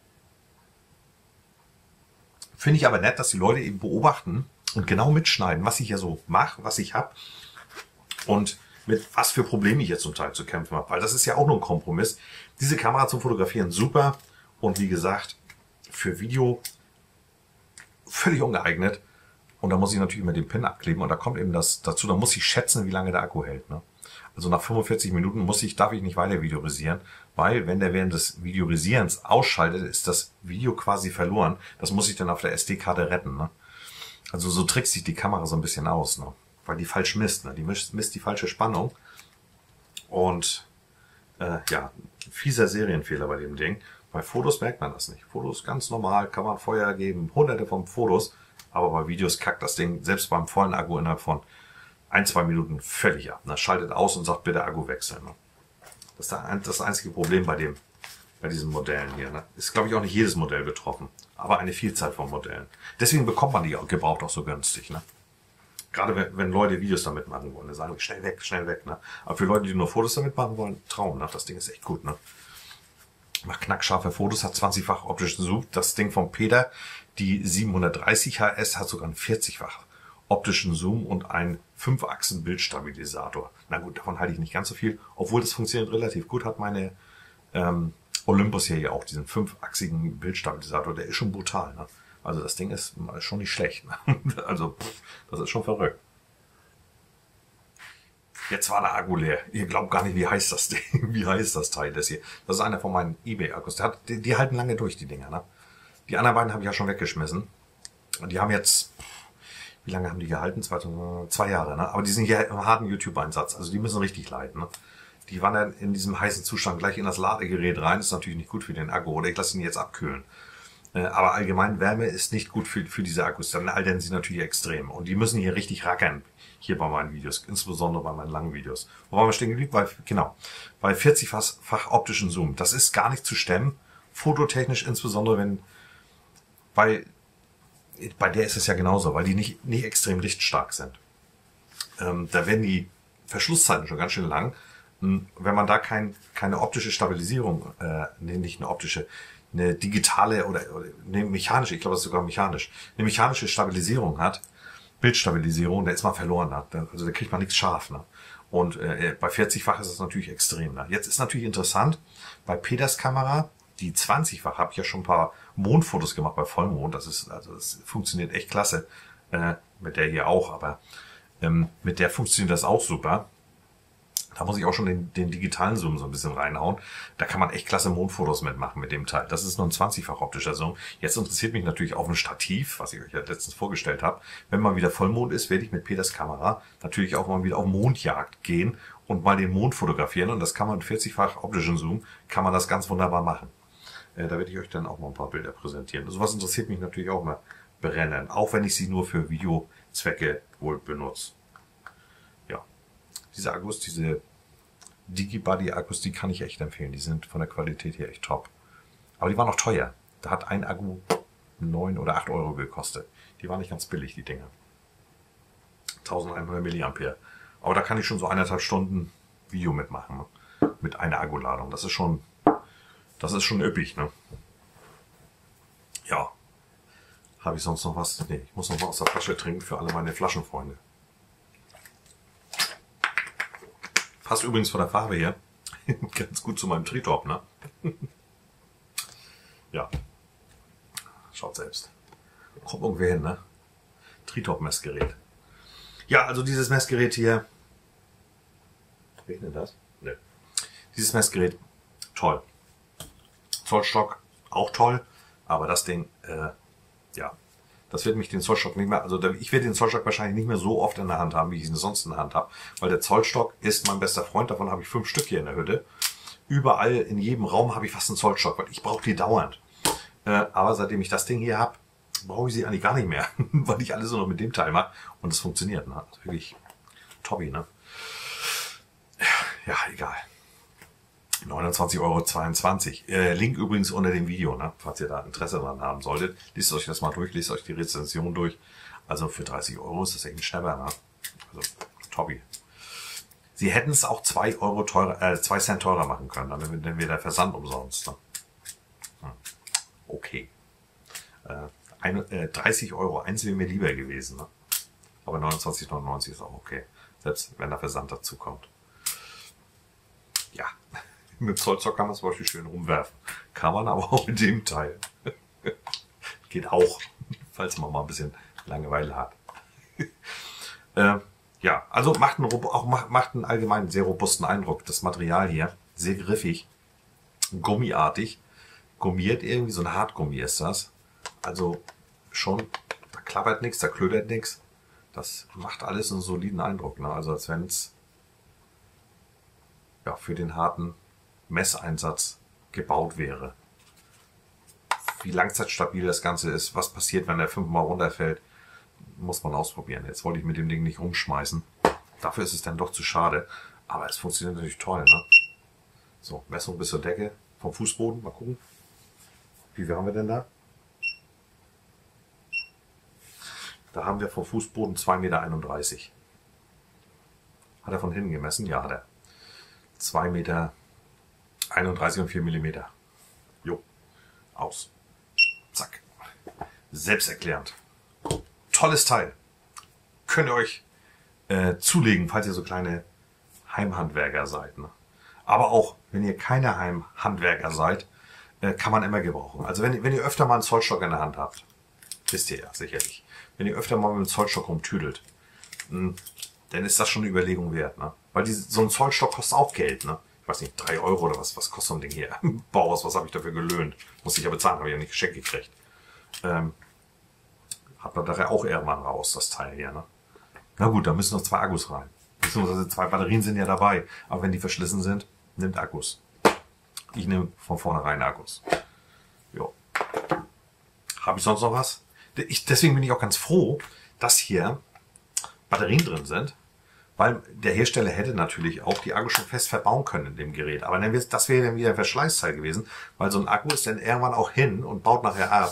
Finde ich aber nett, dass die Leute eben beobachten und genau mitschneiden, was ich hier so mache, was ich habe und mit was für Probleme ich jetzt zum Teil zu kämpfen habe. Weil das ist ja auch nur ein Kompromiss. Diese Kamera zum Fotografieren super und wie gesagt, für Video völlig ungeeignet. Und da muss ich natürlich immer den Pin abkleben. Und da kommt eben das dazu, da muss ich schätzen, wie lange der Akku hält. Ne? Also nach fünfundvierzig Minuten muss ich, darf ich nicht weiter videorisieren, weil wenn der während des Videorisierens ausschaltet, ist das Video quasi verloren. Das muss ich dann auf der S D-Karte retten. Ne? Also so trickst sich die Kamera so ein bisschen aus, ne? Weil die falsch misst. Ne? Die misst, misst die falsche Spannung. Und äh, ja, fieser Serienfehler bei dem Ding. Bei Fotos merkt man das nicht. Fotos ganz normal, kann man Feuer geben, hunderte von Fotos, aber bei Videos kackt das Ding selbst beim vollen Akku innerhalb von ein, zwei Minuten völlig ab. Ne? Schaltet aus und sagt bitte Akku wechseln. Ne? Das ist das einzige Problem bei dem, bei diesen Modellen hier. Ne? Ist, glaube ich, auch nicht jedes Modell betroffen, aber eine Vielzahl von Modellen. Deswegen bekommt man die auch gebraucht auch so günstig. Ne? Gerade wenn, wenn Leute Videos damit machen wollen, dann sagen schnell weg, schnell weg. Ne? Aber für Leute, die nur Fotos damit machen wollen, Traum. Ne? Das Ding ist echt gut. Ne? Macht knackscharfe Fotos, hat zwanzigfach optischen Zoom. Das Ding von Peter, die siebenhundertdreißig H S, hat sogar einen vierzigfach optischen Zoom und einen fünf Achsen Bildstabilisator. Na gut, davon halte ich nicht ganz so viel, obwohl das funktioniert relativ gut, hat meine ähm, Olympus hier ja auch diesen fünfachsigen Bildstabilisator, der ist schon brutal. Ne? Also das Ding ist schon nicht schlecht. Ne? Also pff, das ist schon verrückt. Jetzt war der Akku leer. Ihr glaubt gar nicht, wie heiß das Ding, wie heiß das Teil ist hier. Das ist einer von meinen eBay-Akkus. Der hat, die, die halten lange durch, die Dinger. Ne? Die anderen beiden habe ich ja schon weggeschmissen. Und die haben jetzt, wie lange haben die gehalten? Zwei, zwei Jahre. Ne? Aber die sind hier im harten YouTube-Einsatz. Also die müssen richtig leiden. Ne? Die wandern in diesem heißen Zustand gleich in das Ladegerät rein. Das ist natürlich nicht gut für den Akku. Oder ich lasse ihn jetzt abkühlen. Aber allgemein Wärme ist nicht gut für, für diese Akkus. Dann altern sie natürlich extrem. Und die müssen hier richtig rackern. Hier bei meinen Videos. Insbesondere bei meinen langen Videos. Wo waren wir stehen geblieben? Bei, genau. Bei vierzigfach optischen Zoom. Das ist gar nicht zu stemmen. Fototechnisch insbesondere, wenn, weil bei der ist es ja genauso, weil die nicht, nicht extrem lichtstark sind. Ähm, da werden die Verschlusszeiten schon ganz schön lang. Und wenn man da kein, keine optische Stabilisierung, äh, nee, nicht eine optische, eine digitale oder, oder eine mechanische, ich glaube, das ist sogar mechanisch, eine mechanische Stabilisierung hat, Bildstabilisierung, da ist man verloren. Ne? Also da kriegt man nichts scharf. Ne? Und äh, bei vierzigfach ist es natürlich extrem. Ne? Jetzt ist natürlich interessant, bei Peters Kamera, die zwanzigfach, habe ich ja schon ein paar Mondfotos gemacht bei Vollmond. Das ist, also das funktioniert echt klasse. Äh, mit der hier auch, aber ähm, mit der funktioniert das auch super. Da muss ich auch schon den, den digitalen Zoom so ein bisschen reinhauen. Da kann man echt klasse Mondfotos mitmachen mit dem Teil. Das ist nur ein zwanzigfach optischer Zoom. Jetzt interessiert mich natürlich auch ein Stativ, was ich euch ja letztens vorgestellt habe. Wenn mal wieder Vollmond ist, werde ich mit Peters Kamera natürlich auch mal wieder auf Mondjagd gehen und mal den Mond fotografieren. Und das kann man mit vierzigfach optischen Zoom, kann man das ganz wunderbar machen. Äh, da werde ich euch dann auch mal ein paar Bilder präsentieren. Sowas interessiert mich natürlich auch mal brennen. Auch wenn ich sie nur für Videozwecke wohl benutze. Ja. Diese Akkus, diese Digibuddy-Akkus, die kann ich echt empfehlen. Die sind von der Qualität her echt top. Aber die waren auch teuer. Da hat ein Akku neun oder acht Euro gekostet. Die waren nicht ganz billig, die Dinger. elfhundert Milliampere. Aber da kann ich schon so eineinhalb Stunden Video mitmachen. Ne? Mit einer Akkuladung. Das ist schon, das ist schon üppig, ne? Ja. Habe ich sonst noch was? Nee, ich muss noch was aus der Flasche trinken für alle meine Flaschenfreunde. Passt übrigens von der Farbe her ganz gut zu meinem Tritop, ne? Ja. Schaut selbst. Kommt irgendwer hin, ne? Tritop-Messgerät. Ja, also dieses Messgerät hier. Regnet das? Ne. Dieses Messgerät, toll. Zollstock, auch toll. Aber das Ding, äh, ja. Das wird mich den Zollstock nicht mehr, also ich werde den Zollstock wahrscheinlich nicht mehr so oft in der Hand haben, wie ich ihn sonst in der Hand habe, weil der Zollstock ist mein bester Freund, davon habe ich fünf Stück hier in der Hütte. Überall, in jedem Raum habe ich fast einen Zollstock, weil ich brauche die dauernd. Äh, aber seitdem ich das Ding hier habe, brauche ich sie eigentlich gar nicht mehr, weil ich alles nur noch mit dem Teil mache und es funktioniert. Ne? Also wirklich Toppi, ne? Ja, egal. neunundzwanzig Euro zweiundzwanzig. Äh, Link übrigens unter dem Video, ne? Falls ihr da Interesse dran haben solltet. Lest euch das mal durch, lest euch die Rezension durch. Also für dreißig Euro ist das echt ein Schnapper, ne? Also Toppi. Sie hätten es auch zwei Euro teurer, äh, zwei Cent teurer machen können, dann wäre der Versand umsonst. Ne? Hm. Okay. Äh, ein, äh, dreißig Euro, eins wäre mir lieber gewesen. Ne? Aber neunundzwanzig neunundneunzig ist auch okay. Selbst wenn der Versand dazu kommt. Ja. Mit Zollstock kann man zum Beispiel schön rumwerfen. Kann man aber auch mit dem Teil. Geht auch, falls man mal ein bisschen Langeweile hat. äh, ja, also macht einen, auch macht, macht einen allgemein sehr robusten Eindruck. Das Material hier, sehr griffig, gummiartig, gummiert irgendwie, so ein Hartgummi ist das. Also schon, da klappert nichts, da klödert nichts. Das macht alles einen soliden Eindruck. Ne? Also als wenn es ja, für den harten Messeinsatz gebaut wäre. Wie langzeitstabil das Ganze ist, was passiert, wenn der fünfmal runterfällt, muss man ausprobieren. Jetzt wollte ich mit dem Ding nicht rumschmeißen. Dafür ist es dann doch zu schade. Aber es funktioniert natürlich toll, ne? So, Messung bis zur Decke vom Fußboden. Mal gucken. Wie viel haben wir denn da? Da haben wir vom Fußboden zwei Komma einunddreißig Meter. Hat er von hinten gemessen? Ja, hat er. zwei Komma einunddreißig Meter und vier Millimeter. Jo. Aus. Zack. Selbsterklärend. Tolles Teil. Könnt ihr euch äh, zulegen, falls ihr so kleine Heimhandwerker seid. Ne? Aber auch, wenn ihr keine Heimhandwerker seid, äh, kann man immer gebrauchen. Also wenn, wenn ihr öfter mal einen Zollstock in der Hand habt, wisst ihr ja sicherlich, wenn ihr öfter mal mit dem Zollstock rumtüdelt, mh, dann ist das schon eine Überlegung wert. Ne? Weil die, so ein Zollstock kostet auch Geld. Ne? Ich weiß nicht, drei Euro oder was, was kostet so ein Ding hier? Bauhaus, was habe ich dafür gelöhnt? Muss ich ja bezahlen, habe ich ja nicht geschenkt gekriegt. Ähm, hat man daher auch irgendwann raus, das Teil hier. Ne? Na gut, da müssen noch zwei Akkus rein. Beziehungsweise zwei Batterien sind ja dabei. Aber wenn die verschlissen sind, nimmt Akkus. Ich nehme von vornherein Akkus. Jo. Habe ich sonst noch was? Ich, deswegen bin ich auch ganz froh, dass hier Batterien drin sind. Weil der Hersteller hätte natürlich auch die Akkus schon fest verbauen können in dem Gerät. Aber dann das wäre dann wieder ein Verschleißteil gewesen. Weil so ein Akku ist dann irgendwann auch hin und baut nachher ab.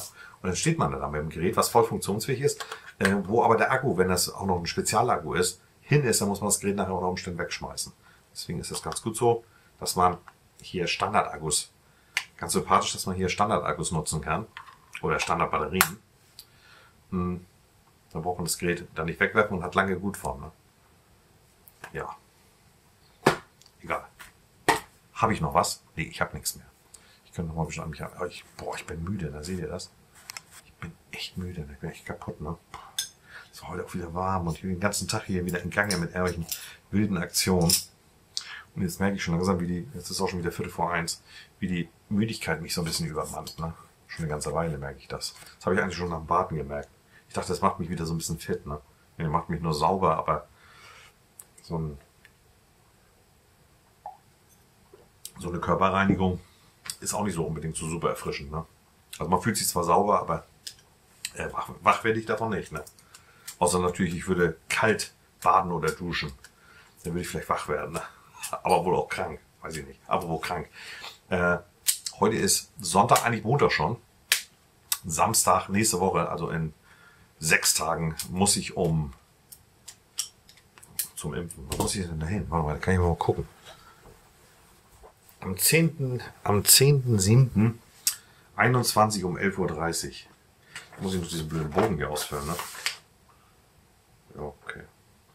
Und dann steht man da mit dem Gerät, was voll funktionsfähig ist, äh, wo aber der Akku, wenn das auch noch ein Spezialakku ist, hin ist, dann muss man das Gerät nachher unter Umständen wegschmeißen. Deswegen ist es ganz gut so, dass man hier Standardakkus, ganz sympathisch, dass man hier Standardakkus nutzen kann oder Standardbatterien. Hm, dann braucht man das Gerät dann nicht wegwerfen und hat lange Gutform. Ne? Ja, egal. Habe ich noch was? Nee, ich habe nichts mehr. Ich könnte noch mal ein bisschen an mich an. Ich, boah, ich bin müde, da seht ihr das? Ich bin echt müde, ich bin echt kaputt. Ne? Es war heute auch wieder warm und ich bin den ganzen Tag hier wieder in Gange mit irgendwelchen wilden Aktionen. Und jetzt merke ich schon langsam, wie die, jetzt ist auch schon wieder Viertel vor eins, wie die Müdigkeit mich so ein bisschen übermannt. Ne? Schon eine ganze Weile merke ich das. Das habe ich eigentlich schon am Baden gemerkt. Ich dachte, das macht mich wieder so ein bisschen fit. Ne? Nee, macht mich nur sauber, aber so, ein, so eine Körperreinigung ist auch nicht so unbedingt so super erfrischend. Ne? Also man fühlt sich zwar sauber, aber äh, wach, wach werde ich davon nicht. Ne? Außer natürlich, ich würde kalt baden oder duschen. Dann würde ich vielleicht wach werden. Ne? Aber wohl auch krank. Weiß ich nicht. Aber wohl krank. Äh, heute ist Sonntag, eigentlich Montag schon. Samstag, nächste Woche, also in sechs Tagen, muss ich um zum Impfen. Wo muss ich denn da hin? Warte mal, da kann ich mal gucken. Am zehnten am zehnten siebten einundzwanzig um elf Uhr dreißig. Da muss ich noch diesen blöden Bogen hier ausfüllen, ne? Ja, okay.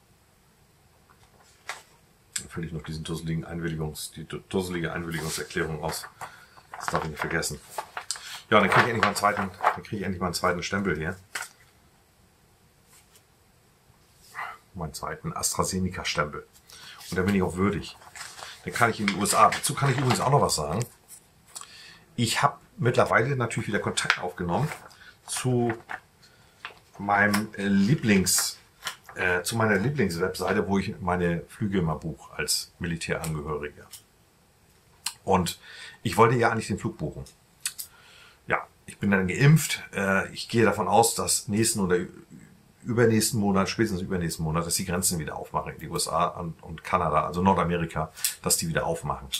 Dann fülle ich noch diesen dusseligen Einwilligungs, die dusselige Einwilligungserklärung aus. Das darf ich nicht vergessen. Ja, dann kriege ich endlich mal einen zweiten, dann kriege ich endlich mal einen zweiten Stempel hier. Meinen zweiten AstraZeneca-Stempel. Und dann bin ich auch würdig. Dann kann ich in die U S A. Dazu kann ich übrigens auch noch was sagen. Ich habe mittlerweile natürlich wieder Kontakt aufgenommen zu meinem Lieblings, äh, zu meiner Lieblingswebseite, wo ich meine Flüge immer buche als Militärangehöriger. Und ich wollte ja eigentlich den Flug buchen. Ja, ich bin dann geimpft. Äh, ich gehe davon aus, dass nächsten oder übernächsten Monat, spätestens übernächsten Monat, dass die Grenzen wieder aufmachen in die U S A und, und Kanada, also Nordamerika, dass die wieder aufmachen.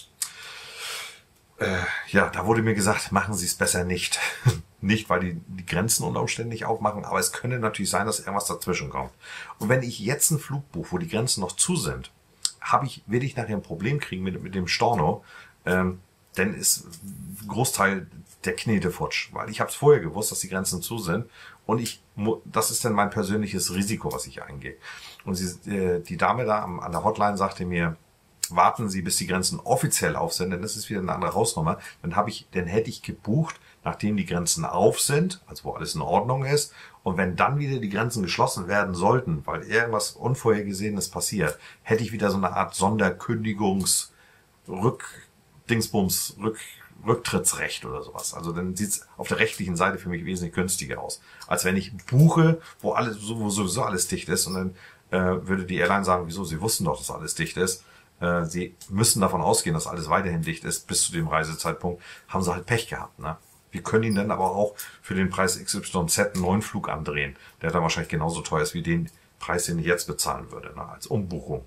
Äh, ja, da wurde mir gesagt, machen Sie es besser nicht. Nicht, weil die die Grenzen unter Umständen nicht aufmachen, aber es könnte natürlich sein, dass irgendwas dazwischen kommt. Und wenn ich jetzt einen Flug buche, wo die Grenzen noch zu sind, habe ich, werde ich nachher ein Problem kriegen mit, mit dem Storno, ähm, denn ist ein Großteil der Knete futsch, weil ich habe es vorher gewusst, dass die Grenzen zu sind und ich, das ist dann mein persönliches Risiko, was ich eingehe. Und sie, äh, die Dame da am, an der Hotline sagte mir, warten Sie, bis die Grenzen offiziell auf sind, denn das ist wieder eine andere Hausnummer. Dann habe ich, dann hätte ich gebucht, nachdem die Grenzen auf sind, also wo alles in Ordnung ist. Und wenn dann wieder die Grenzen geschlossen werden sollten, weil irgendwas Unvorhergesehenes passiert, hätte ich wieder so eine Art Sonderkündigungs Rück Dingsbums Rück Rücktrittsrecht oder sowas. Also dann sieht's auf der rechtlichen Seite für mich wesentlich günstiger aus, als wenn ich buche, wo alles, wo sowieso alles dicht ist, und dann äh, würde die Airline sagen, wieso, sie wussten doch, dass alles dicht ist. Äh, sie müssen davon ausgehen, dass alles weiterhin dicht ist bis zu dem Reisezeitpunkt. Haben sie halt Pech gehabt, ne? Wir können ihn dann aber auch für den Preis X Y Z einen neuen Flug andrehen, der dann wahrscheinlich genauso teuer ist wie den Preis, den ich jetzt bezahlen würde, ne? Als Umbuchung.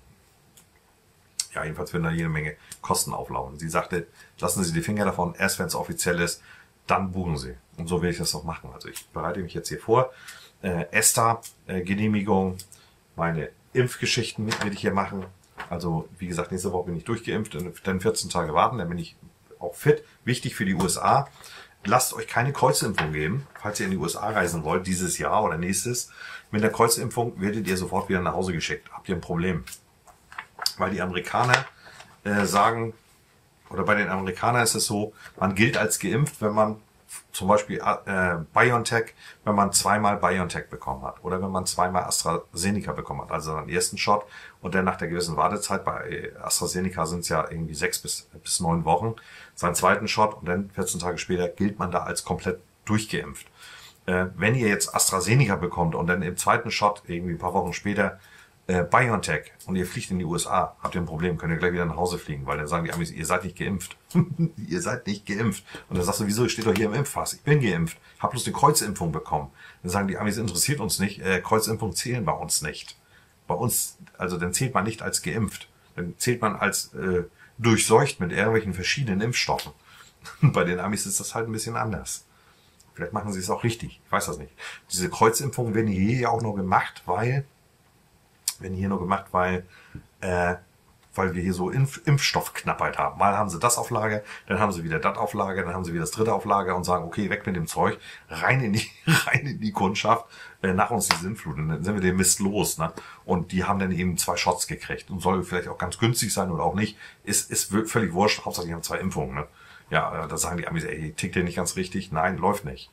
Ja, jedenfalls würden da jede Menge Kosten auflaufen. Sie sagte, lassen Sie die Finger davon, erst wenn es offiziell ist, dann buchen Sie. Und so will ich das auch machen. Also ich bereite mich jetzt hier vor. Äh, ESTA-Genehmigung, äh, meine Impfgeschichten werde ich hier machen. Also wie gesagt, nächste Woche bin ich durchgeimpft, dann vierzehn Tage warten, dann bin ich auch fit. Wichtig für die U S A, lasst euch keine Kreuzimpfung geben, falls ihr in die U S A reisen wollt, dieses Jahr oder nächstes. Mit der Kreuzimpfung werdet ihr sofort wieder nach Hause geschickt. Habt ihr ein Problem? Weil die Amerikaner äh, sagen, oder bei den Amerikanern ist es so, man gilt als geimpft, wenn man zum Beispiel äh, BioNTech, wenn man zweimal BioNTech bekommen hat oder wenn man zweimal AstraZeneca bekommen hat, also seinen ersten Shot und dann nach der gewissen Wartezeit, bei AstraZeneca sind es ja irgendwie sechs bis, bis neun Wochen, seinen zweiten Shot und dann vierzehn Tage später gilt man da als komplett durchgeimpft. Äh, wenn ihr jetzt AstraZeneca bekommt und dann im zweiten Shot irgendwie ein paar Wochen später äh, BioNTech und ihr fliegt in die U S A, habt ihr ein Problem, könnt ihr gleich wieder nach Hause fliegen, weil dann sagen die Amis, ihr seid nicht geimpft. Ihr seid nicht geimpft. Und dann sagst du, wieso, steht doch hier im Impfpass, ich bin geimpft, hab bloß eine Kreuzimpfung bekommen. Dann sagen die Amis, interessiert uns nicht, äh, Kreuzimpfungen zählen bei uns nicht. Bei uns, also dann zählt man nicht als geimpft, dann zählt man als äh, durchseucht mit irgendwelchen verschiedenen Impfstoffen. Bei den Amis ist das halt ein bisschen anders. Vielleicht machen sie es auch richtig. Ich weiß das nicht. Diese Kreuzimpfungen werden hier ja auch nur gemacht, weil, werden hier nur gemacht, weil, äh, weil wir hier so Impf Impfstoffknappheit haben. Mal haben sie das auf Lager, dann haben sie wieder das auf Lager, dann haben sie wieder das dritte auf Lager und sagen, okay, weg mit dem Zeug, rein in die, rein in die Kundschaft, äh, nach uns die Sintflut. Und dann sind wir den Mist los, ne? Und die haben dann eben zwei Shots gekriegt und soll vielleicht auch ganz günstig sein oder auch nicht. Ist, ist völlig wurscht, hauptsächlich haben zwei Impfungen, ne? Ja, da sagen die Amis, ey, tickt ihr nicht ganz richtig? Nein, läuft nicht.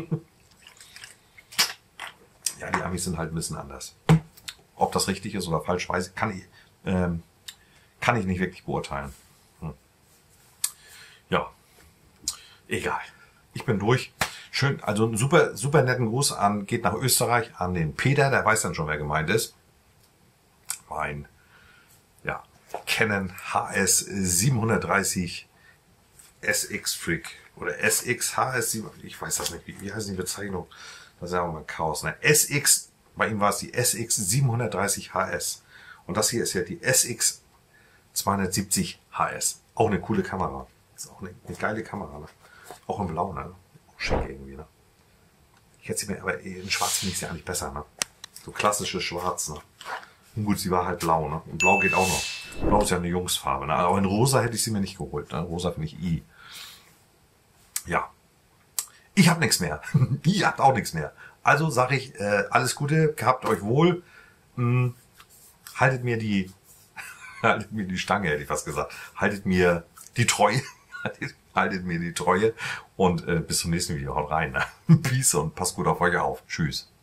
Ja, die Amis sind halt ein bisschen anders. Ob das richtig ist oder falsch, weiß ich, kann ich, ähm, kann ich nicht wirklich beurteilen. Hm. Ja, egal. Ich bin durch. Schön, also einen super, super netten Gruß an, geht nach Österreich, an den Peter, der weiß dann schon, wer gemeint ist. Mein, ja, Canon H S siebenhundertdreißig S X Freak oder S X H S sieben, ich weiß das nicht, wie, wie heißt die Bezeichnung? Das ist ja auch mal Chaos, ne? S X, bei ihm war es die S X siebenhundertdreißig H S. Und das hier ist ja die S X zweihundertsiebzig H S. Auch eine coole Kamera. Ist auch eine, eine geile Kamera, ne? Auch in Blau, ne? Auch schick irgendwie, ne? Ich hätte sie mir, aber in Schwarz finde ich sie eigentlich besser, ne? So klassisches Schwarz, ne? Und gut, sie war halt blau, ne? Und blau geht auch noch. Blau ist ja eine Jungsfarbe, ne? Aber in rosa hätte ich sie mir nicht geholt, ne? Rosa finde ich i. Ja. Ich habe nichts mehr. Ihr habt auch nichts mehr. Also sage ich, äh, alles Gute, gehabt euch wohl. Hm, haltet mir die haltet mir die Stange, hätte ich fast gesagt. Haltet mir die Treue. haltet, haltet mir die Treue. Und äh, bis zum nächsten Video. Haut rein. Ne? Peace und passt gut auf euch auf. Tschüss.